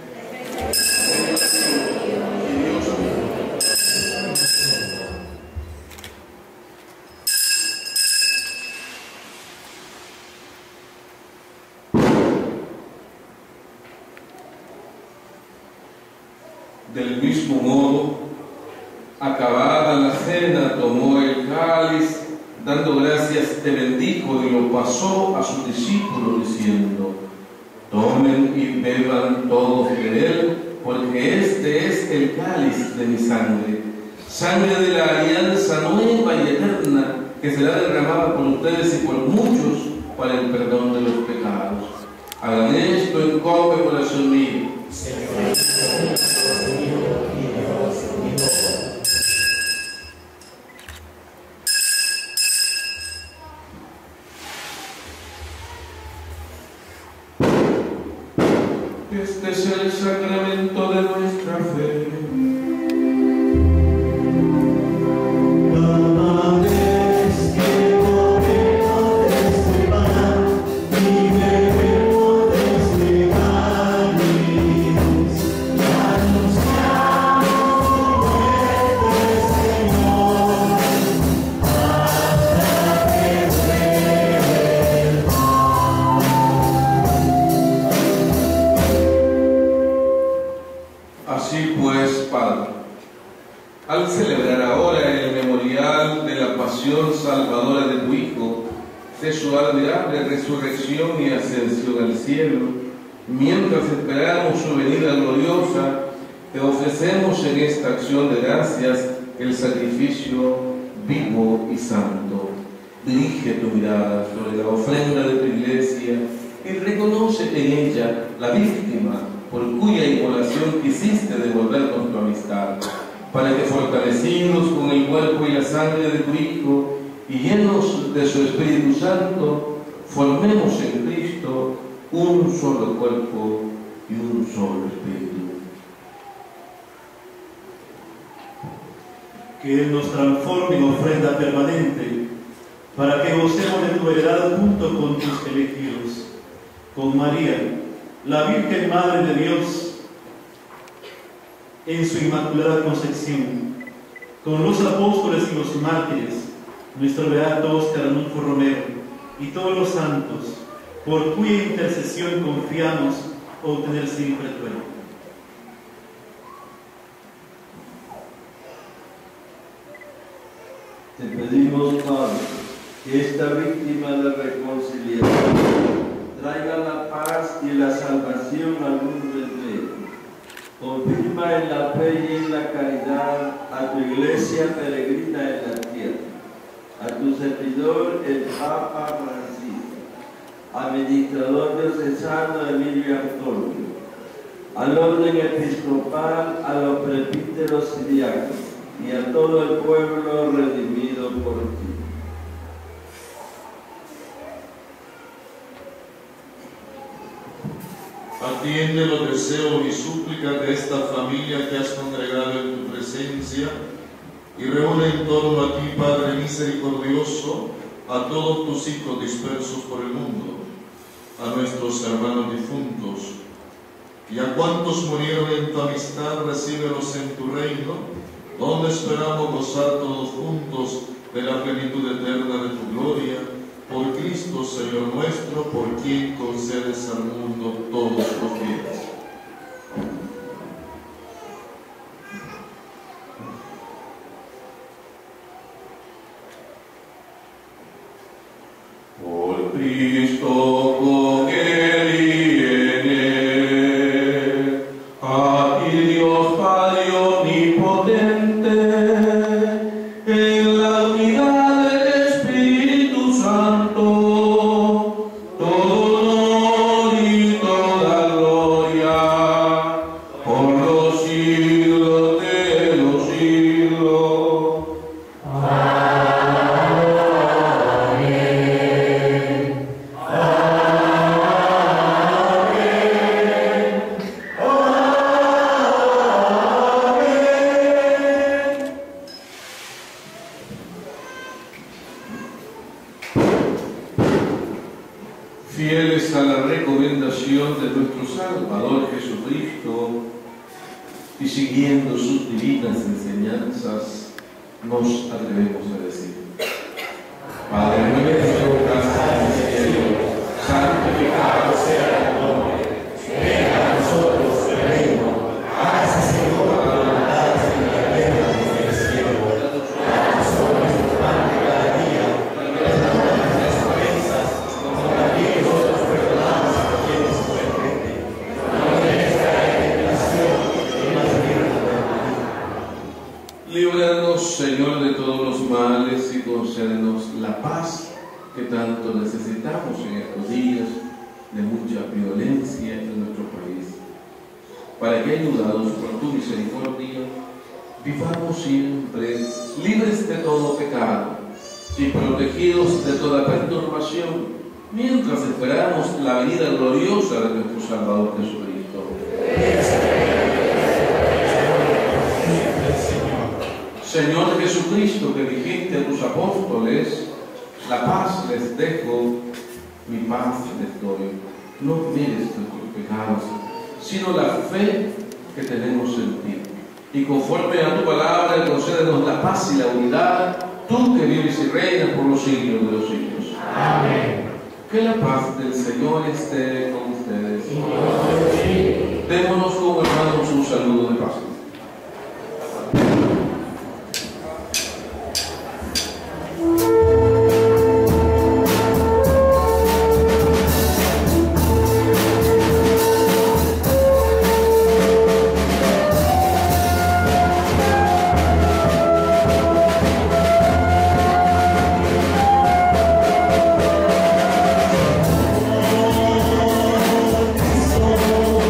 Del mismo modo, acabada la cena, tomó el cáliz, dando gracias te bendijo y lo pasó a sus discípulos diciendo: tomen y beban todos de él, porque este es el cáliz de mi sangre, sangre de la alianza nueva y eterna, que será derramada por ustedes y por muchos para el perdón de los pecados. Hagan esto en conmemoración mía. Este es el sacramento de nuestra fe. Cada vez que comemos este pan y bebemos de este cáliz, anunciamos tu muerte, Señor, hasta que vuelvas. Así pues, Padre, al celebrar ahora el memorial de la pasión salvadora de tu Hijo, de su admirable resurrección y ascensión al cielo, mientras esperamos su venida gloriosa, te ofrecemos en esta acción de gracias el sacrificio vivo y santo. Dirige tu mirada sobre la ofrenda de tu iglesia y reconoce en ella la víctima por cuya inmolación quisiste devolvernos tu amistad, para que fortalecidos con el cuerpo y la sangre de tu Hijo y llenos de su Espíritu Santo, formemos en Cristo un solo cuerpo y un solo Espíritu. Que Él nos transforme en ofrenda permanente, para que gocemos de tu heredad junto con tus elegidos, con María, la Virgen Madre de Dios, en su Inmaculada Concepción, con los apóstoles y los mártires, nuestro beato Óscar Arnulfo Romero y todos los santos, por cuya intercesión confiamos obtener siempre tu ayuda. Te pedimos, Padre, que esta víctima de reconciliación traiga la paz y la salvación al mundo entero. Confirma en la fe y en la caridad a tu iglesia peregrina en la tierra, a tu servidor el Papa Francisco, administrador diocesano Emilio Antonio, al orden episcopal, a los presbíteros y diáconos, y a todo el pueblo redimido por ti. Atiende los deseos y súplicas de esta familia que has congregado en tu presencia y reúne en torno a ti, Padre misericordioso, a todos tus hijos dispersos por el mundo, a nuestros hermanos difuntos y a cuantos murieron en tu amistad, recíbelos en tu reino, donde esperamos gozar todos juntos de la plenitud eterna de tu gloria, por Cristo Señor nuestro, por quien concedes al mundo todos los bienes. Por Cristo con Él y en Él, a ti Dios Padre omnipotente, en la unidad del Espíritu Santo, todo honor y toda gloria, por los siglos de los siglos. Fieles a la recomendación de nuestro Salvador Jesucristo y siguiendo sus divinas enseñanzas, nos atrevemos a decir: Padre nuestro que estás en el cielo, santificado sea tu nombre, venga a nosotros el reino, hágase según la voluntad en la tierra como en el cielo. Danos hoy nuestro pan de cada día, perdona nuestras ofensas, como también nosotros perdonamos a quienes nos ofenden. No nos dejes caer en tentación, y nos líbranos del maligno. Líbranos, Señor, de todos los males y concédenos la paz que tanto necesitamos en estos días de mucha violencia en nuestro país, para que, ayudados por tu misericordia, vivamos siempre libres de todo pecado y protegidos de toda perturbación, mientras esperamos la venida gloriosa de nuestro Salvador Jesucristo. Señor Jesucristo, que dijiste a tus apóstoles: la paz les dejo, mi paz les doy. No mires nuestros pecados, sino la fe que tenemos en ti. Y conforme a tu palabra, concédenos la paz y la unidad, tú que vives y reinas por los siglos de los siglos. Amén. Que la paz del Señor esté con ustedes. Démonos como hermanos un saludo de paz. Oh,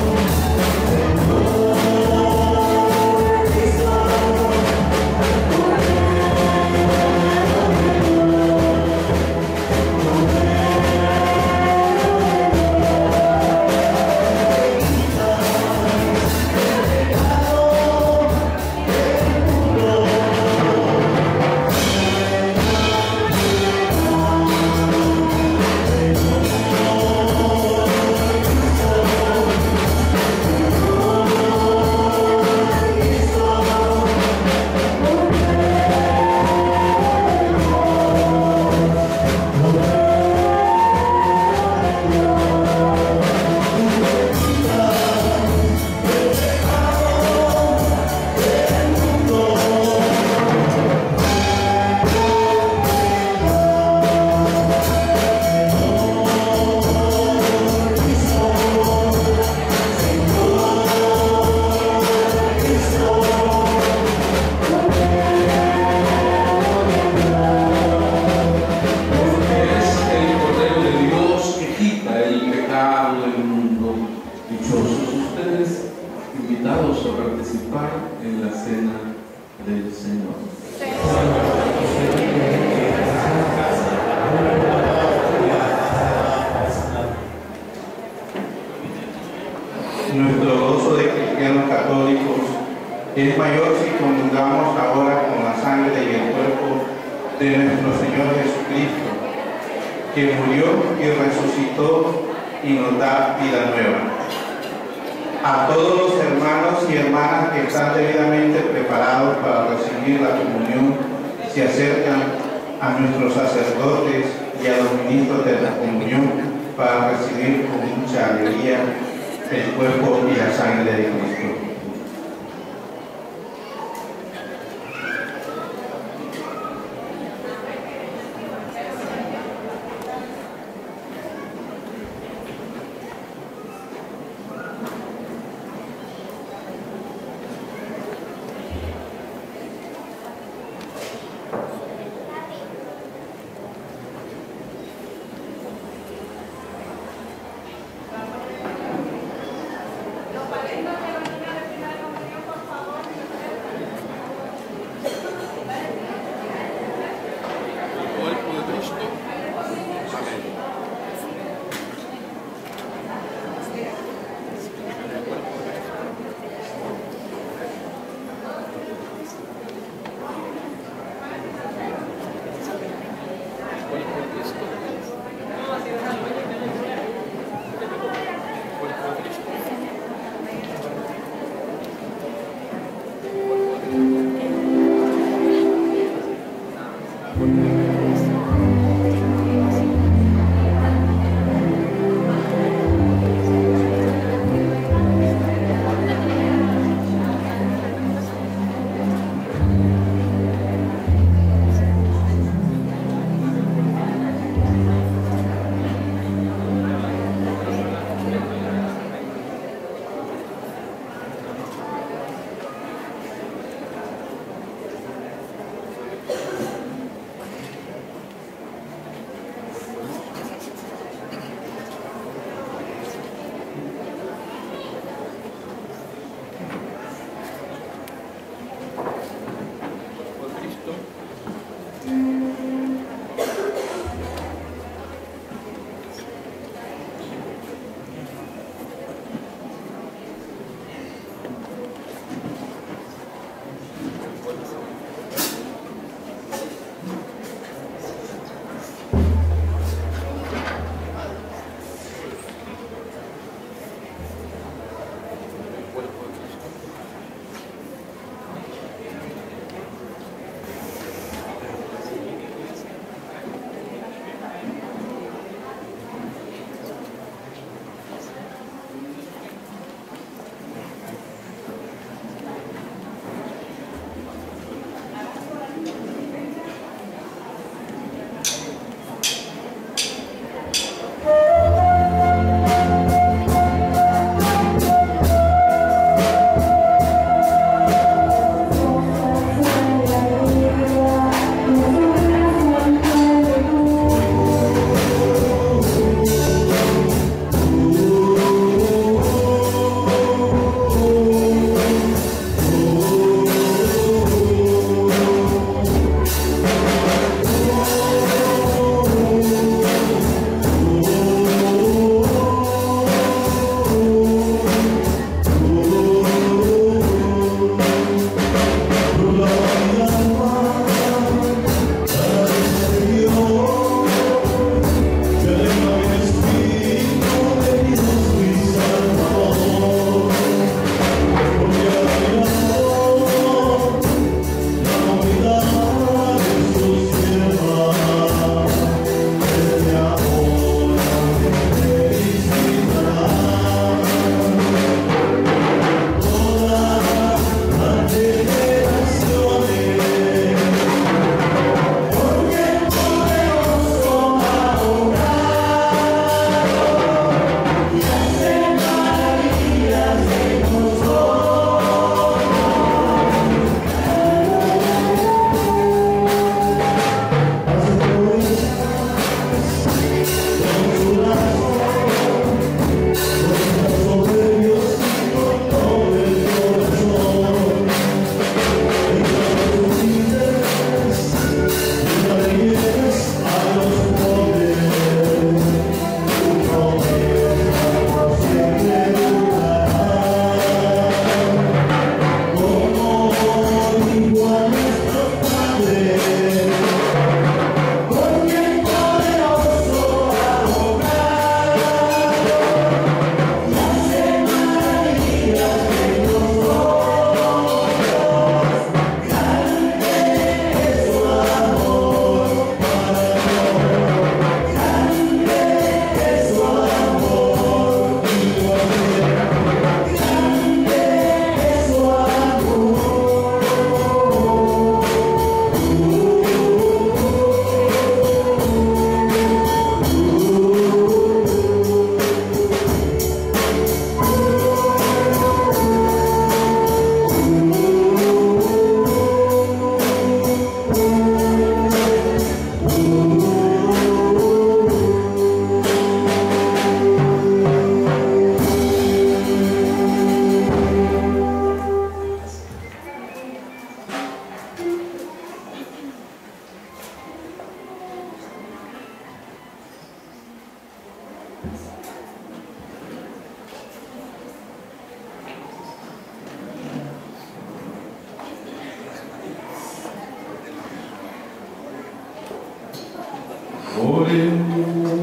todos ustedes invitados a participar en la cena del Señor. Nuestro gozo de cristianos católicos es mayor si comulgamos ahora con la sangre y el cuerpo de nuestro Señor Jesucristo, que murió y resucitó y nos da vida nueva. A todos los hermanos y hermanas que están debidamente preparados para recibir la comunión, se acercan a nuestros sacerdotes y a los ministros de la comunión para recibir con mucha alegría el cuerpo y la sangre de Cristo. Oremos.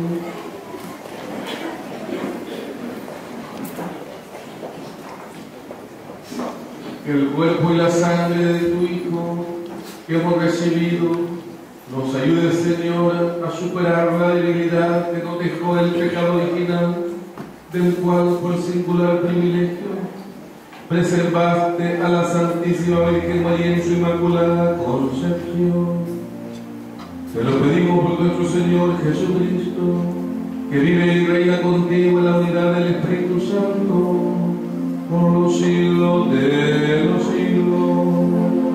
Que el cuerpo y la sangre de tu Hijo que hemos recibido nos ayude, Señor, a superar la debilidad que nos dejó el pecado original, del cual, por singular privilegio, preservaste a la Santísima Virgen María en su Inmaculada Concepción. Te lo pedimos por nuestro Señor Jesucristo, que vive y reina contigo en la unidad del Espíritu Santo, por los siglos de los siglos.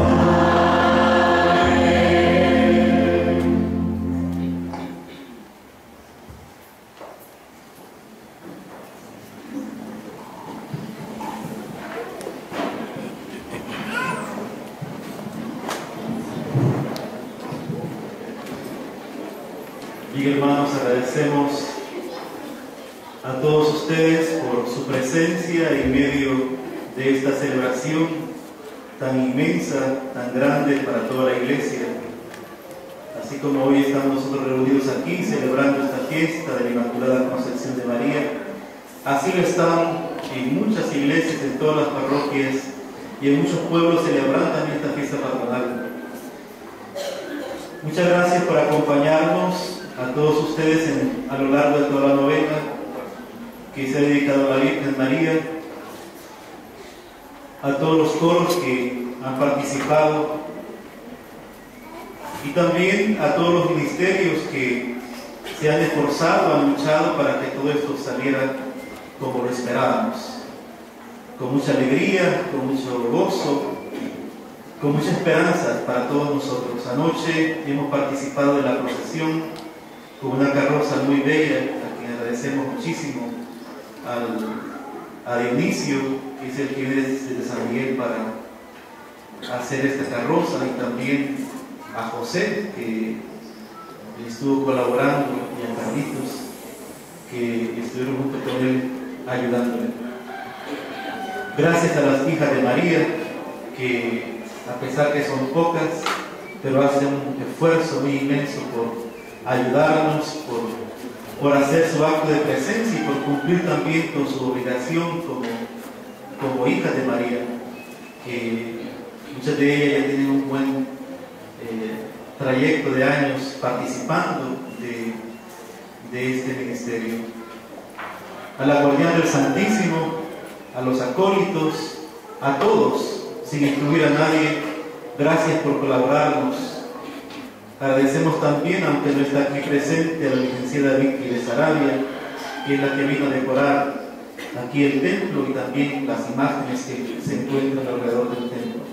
Y hermanos, agradecemos a todos ustedes por su presencia en medio de esta celebración tan inmensa, tan grande para toda la Iglesia. Así como hoy estamos nosotros reunidos aquí celebrando esta fiesta de la Inmaculada Concepción de María, así lo están en muchas iglesias, en todas las parroquias y en muchos pueblos celebrando también esta fiesta patronal. Muchas gracias por acompañarnos a todos ustedes en, a lo largo de toda la novena que se ha dedicado a la Virgen María, a todos los coros que han participado y también a todos los ministerios que se han esforzado, han luchado para que todo esto saliera como lo esperábamos, con mucha alegría, con mucho gozo, con mucha esperanza para todos nosotros. Anoche hemos participado de la procesión con una carroza muy bella, a quien agradecemos muchísimo, al, a Dionisio, que es el que viene desde San Miguel para hacer esta carroza, y también a José, que estuvo colaborando, y a Carlitos, que estuvieron junto con él ayudándole. Gracias a las hijas de María, que a pesar que son pocas, pero hacen un esfuerzo muy inmenso por ayudarnos, por, por hacer su acto de presencia y por cumplir también con su obligación como, como hijas de María, que muchas de ellas ya tienen un buen eh, trayecto de años participando de, de este ministerio. A la guardiana del Santísimo, a los acólitos, a todos, sin excluir a nadie, gracias por colaborarnos. Agradecemos también, aunque no está aquí presente, a la licenciada Vicky de Sarabia, que es la que vino a decorar aquí el templo y también las imágenes que se encuentran alrededor del templo.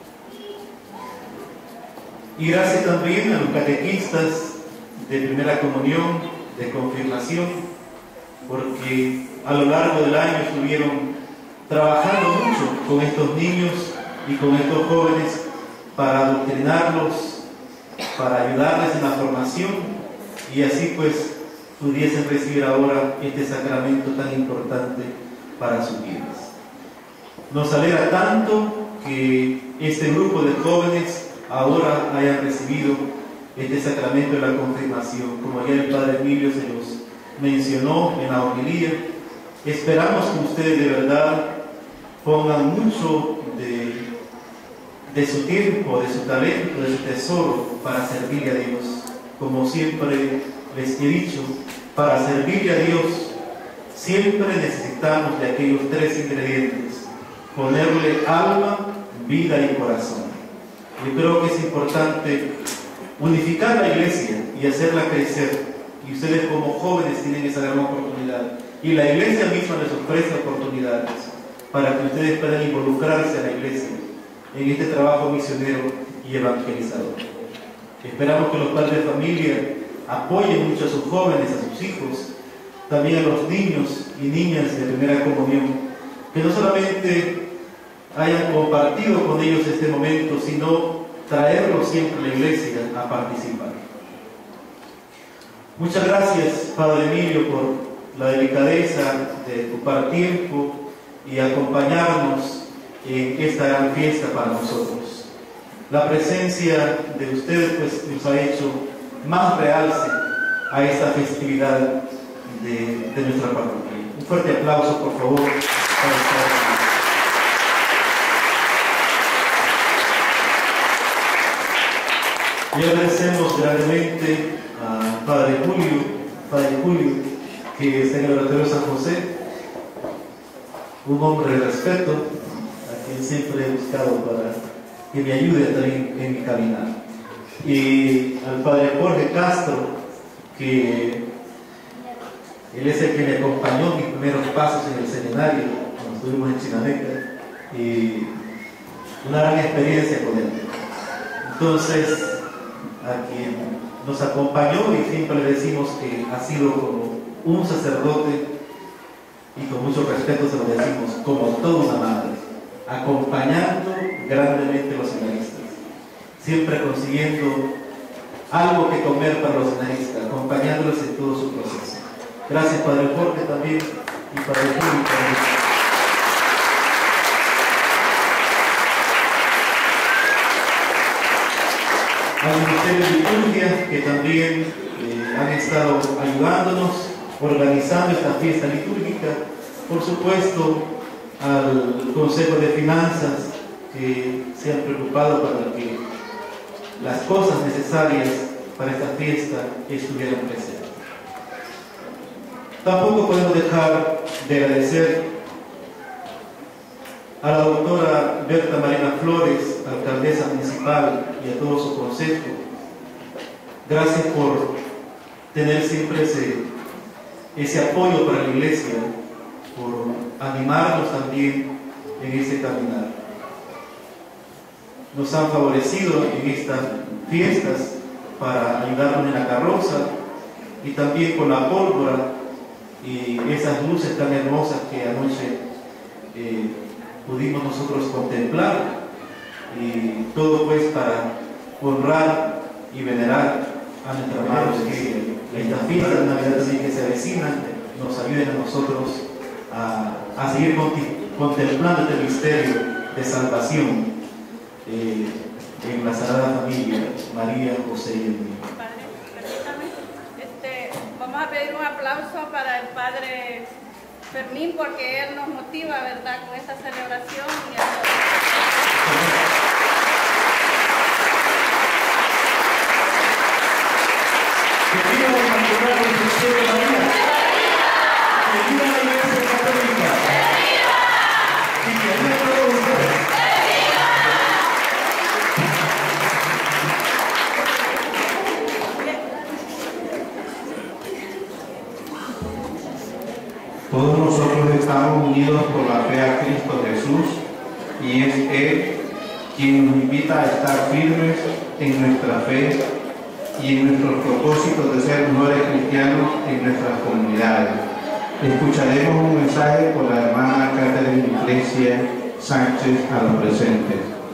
Y gracias también a los catequistas de primera comunión, de confirmación, porque a lo largo del año estuvieron trabajando mucho con estos niños y con estos jóvenes para adoctrinarlos, para ayudarles en la formación, y así pues pudiesen recibir ahora este sacramento tan importante para sus vidas. Nos alegra tanto que este grupo de jóvenes ahora hayan recibido este sacramento de la confirmación, como ya el Padre Emilio se los mencionó en la homilía. Esperamos que ustedes de verdad pongan mucho de, de su tiempo, de su talento, de su tesoro para servirle a Dios. Como siempre les he dicho, para servirle a Dios siempre necesitamos de aquellos tres ingredientes: ponerle alma, vida y corazón. Yo creo que es importante unificar la iglesia y hacerla crecer, y ustedes como jóvenes tienen esa gran oportunidad, y la iglesia misma les ofrece oportunidades para que ustedes puedan involucrarse a la iglesia en este trabajo misionero y evangelizador. Esperamos que los padres de familia apoyen mucho a sus jóvenes, a sus hijos, también a los niños y niñas de primera comunión, que no solamente hayan compartido con ellos este momento, sino traerlos siempre a la iglesia a participar. Muchas gracias, Padre Emilio, por la delicadeza de ocupar tiempo y acompañarnos en esta gran fiesta para nosotros. La presencia de ustedes pues, nos ha hecho más realce a esta festividad de, de nuestra parroquia. Un fuerte aplauso, por favor, para esta. Y agradecemos grandemente a Padre Julio, Padre Julio, que está en el Oratorio San José, un hombre de respeto, a quien siempre he buscado para que me ayude también en mi caminar. Y al Padre Jorge Castro, que él es el que me acompañó en mis primeros pasos en el seminario, cuando estuvimos en Chinameca, y una gran experiencia con él. Entonces, a quien nos acompañó, y siempre le decimos que ha sido como un sacerdote, y con mucho respeto se lo decimos, como toda una madre, acompañando grandemente a los seminaristas, siempre consiguiendo algo que comer para los seminaristas, acompañándolos en todo su proceso. Gracias, Padre Jorge, también, y Padre Julio también. Al Ministerio de Liturgia, que también eh, han estado ayudándonos, organizando esta fiesta litúrgica. Por supuesto, al Consejo de Finanzas, que se han preocupado para que las cosas necesarias para esta fiesta estuvieran presentes. Tampoco podemos dejar de agradecer a la doctora Berta Marina Flores, alcaldesa municipal, y a todo su consejo. Gracias por tener siempre ese, ese apoyo para la iglesia, por animarnos también en ese caminar. Nos han favorecido en estas fiestas para ayudarnos en la carroza, y también con la pólvora y esas luces tan hermosas que anoche eh, pudimos nosotros contemplar, y todo pues para honrar y venerar a nuestra Madre, que estas fiestas de Navidad también que se avecinan nos ayuden a nosotros a, a seguir contemplando este misterio de salvación eh, en la Sagrada Familia, María, José y el Niño. Padre, permítame, este, vamos a pedir un aplauso para el Padre Fermín, porque él nos motiva, ¿verdad?, con esta celebración. Y a... ¡Que viva la Inmaculada Concepción de María! ¡Que viva la Iglesia Católica! ¡Y que viva todos ustedes! Todos nosotros estamos unidos por la fe a Cristo Jesús, y es Él quien nos invita a estar firmes en nuestra fe y en nuestros propósitos de ser mejores cristianos en nuestras comunidades. Escucharemos un mensaje por la hermana Catherine Iglesia Sánchez a los presentes.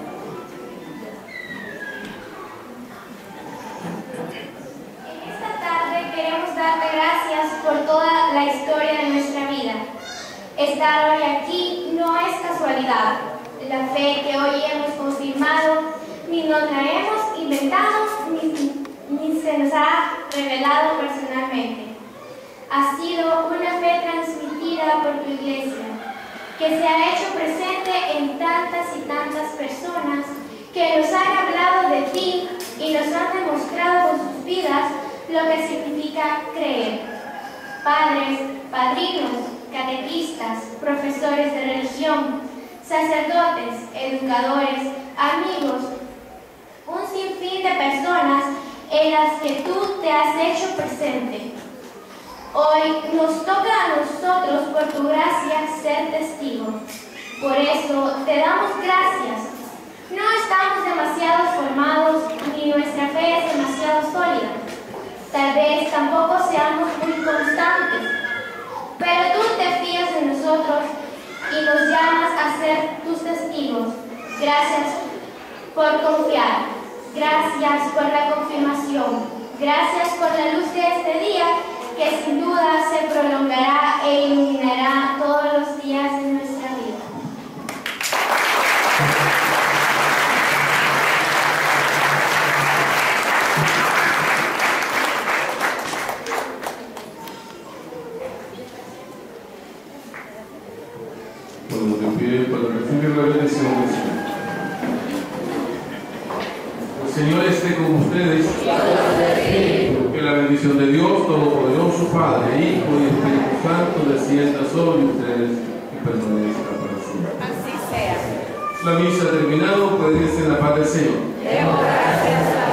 En esta tarde queremos darte gracias por toda la historia de nuestra vida. Estar hoy aquí no es casualidad. La fe que hoy hemos confirmado ni nos la hemos inventado ni, ni se nos ha revelado personalmente. Ha sido una fe transmitida por tu iglesia, que se ha hecho presente en tantas y tantas personas que nos han hablado de ti y nos han demostrado con sus vidas lo que significa creer. Padres, padrinos, catequistas, profesores de religión, sacerdotes, educadores, amigos, un sinfín de personas en las que tú te has hecho presente. Hoy nos toca a nosotros, por tu gracia, ser testigos. Por eso te damos gracias. No estamos demasiado formados, ni nuestra fe es demasiado sólida. Tal vez tampoco seamos muy constantes, pero tú te fías de nosotros y nos llamas a ser tus testigos. Gracias por confiar. Gracias por la confirmación. Gracias por la luz de este día, que sin duda se prolongará e iluminará todos los días de nuestra vida. Ponemos de pie para recibir la bendición del Señor. El Señor esté con ustedes. Que la bendición de Dios Todopoderoso, Padre, Hijo y Espíritu Santo descienda sobre ustedes y permanezca para siempre. Así sea. La misa ha terminado, pueden irse en la paz del Señor. Demos gracias a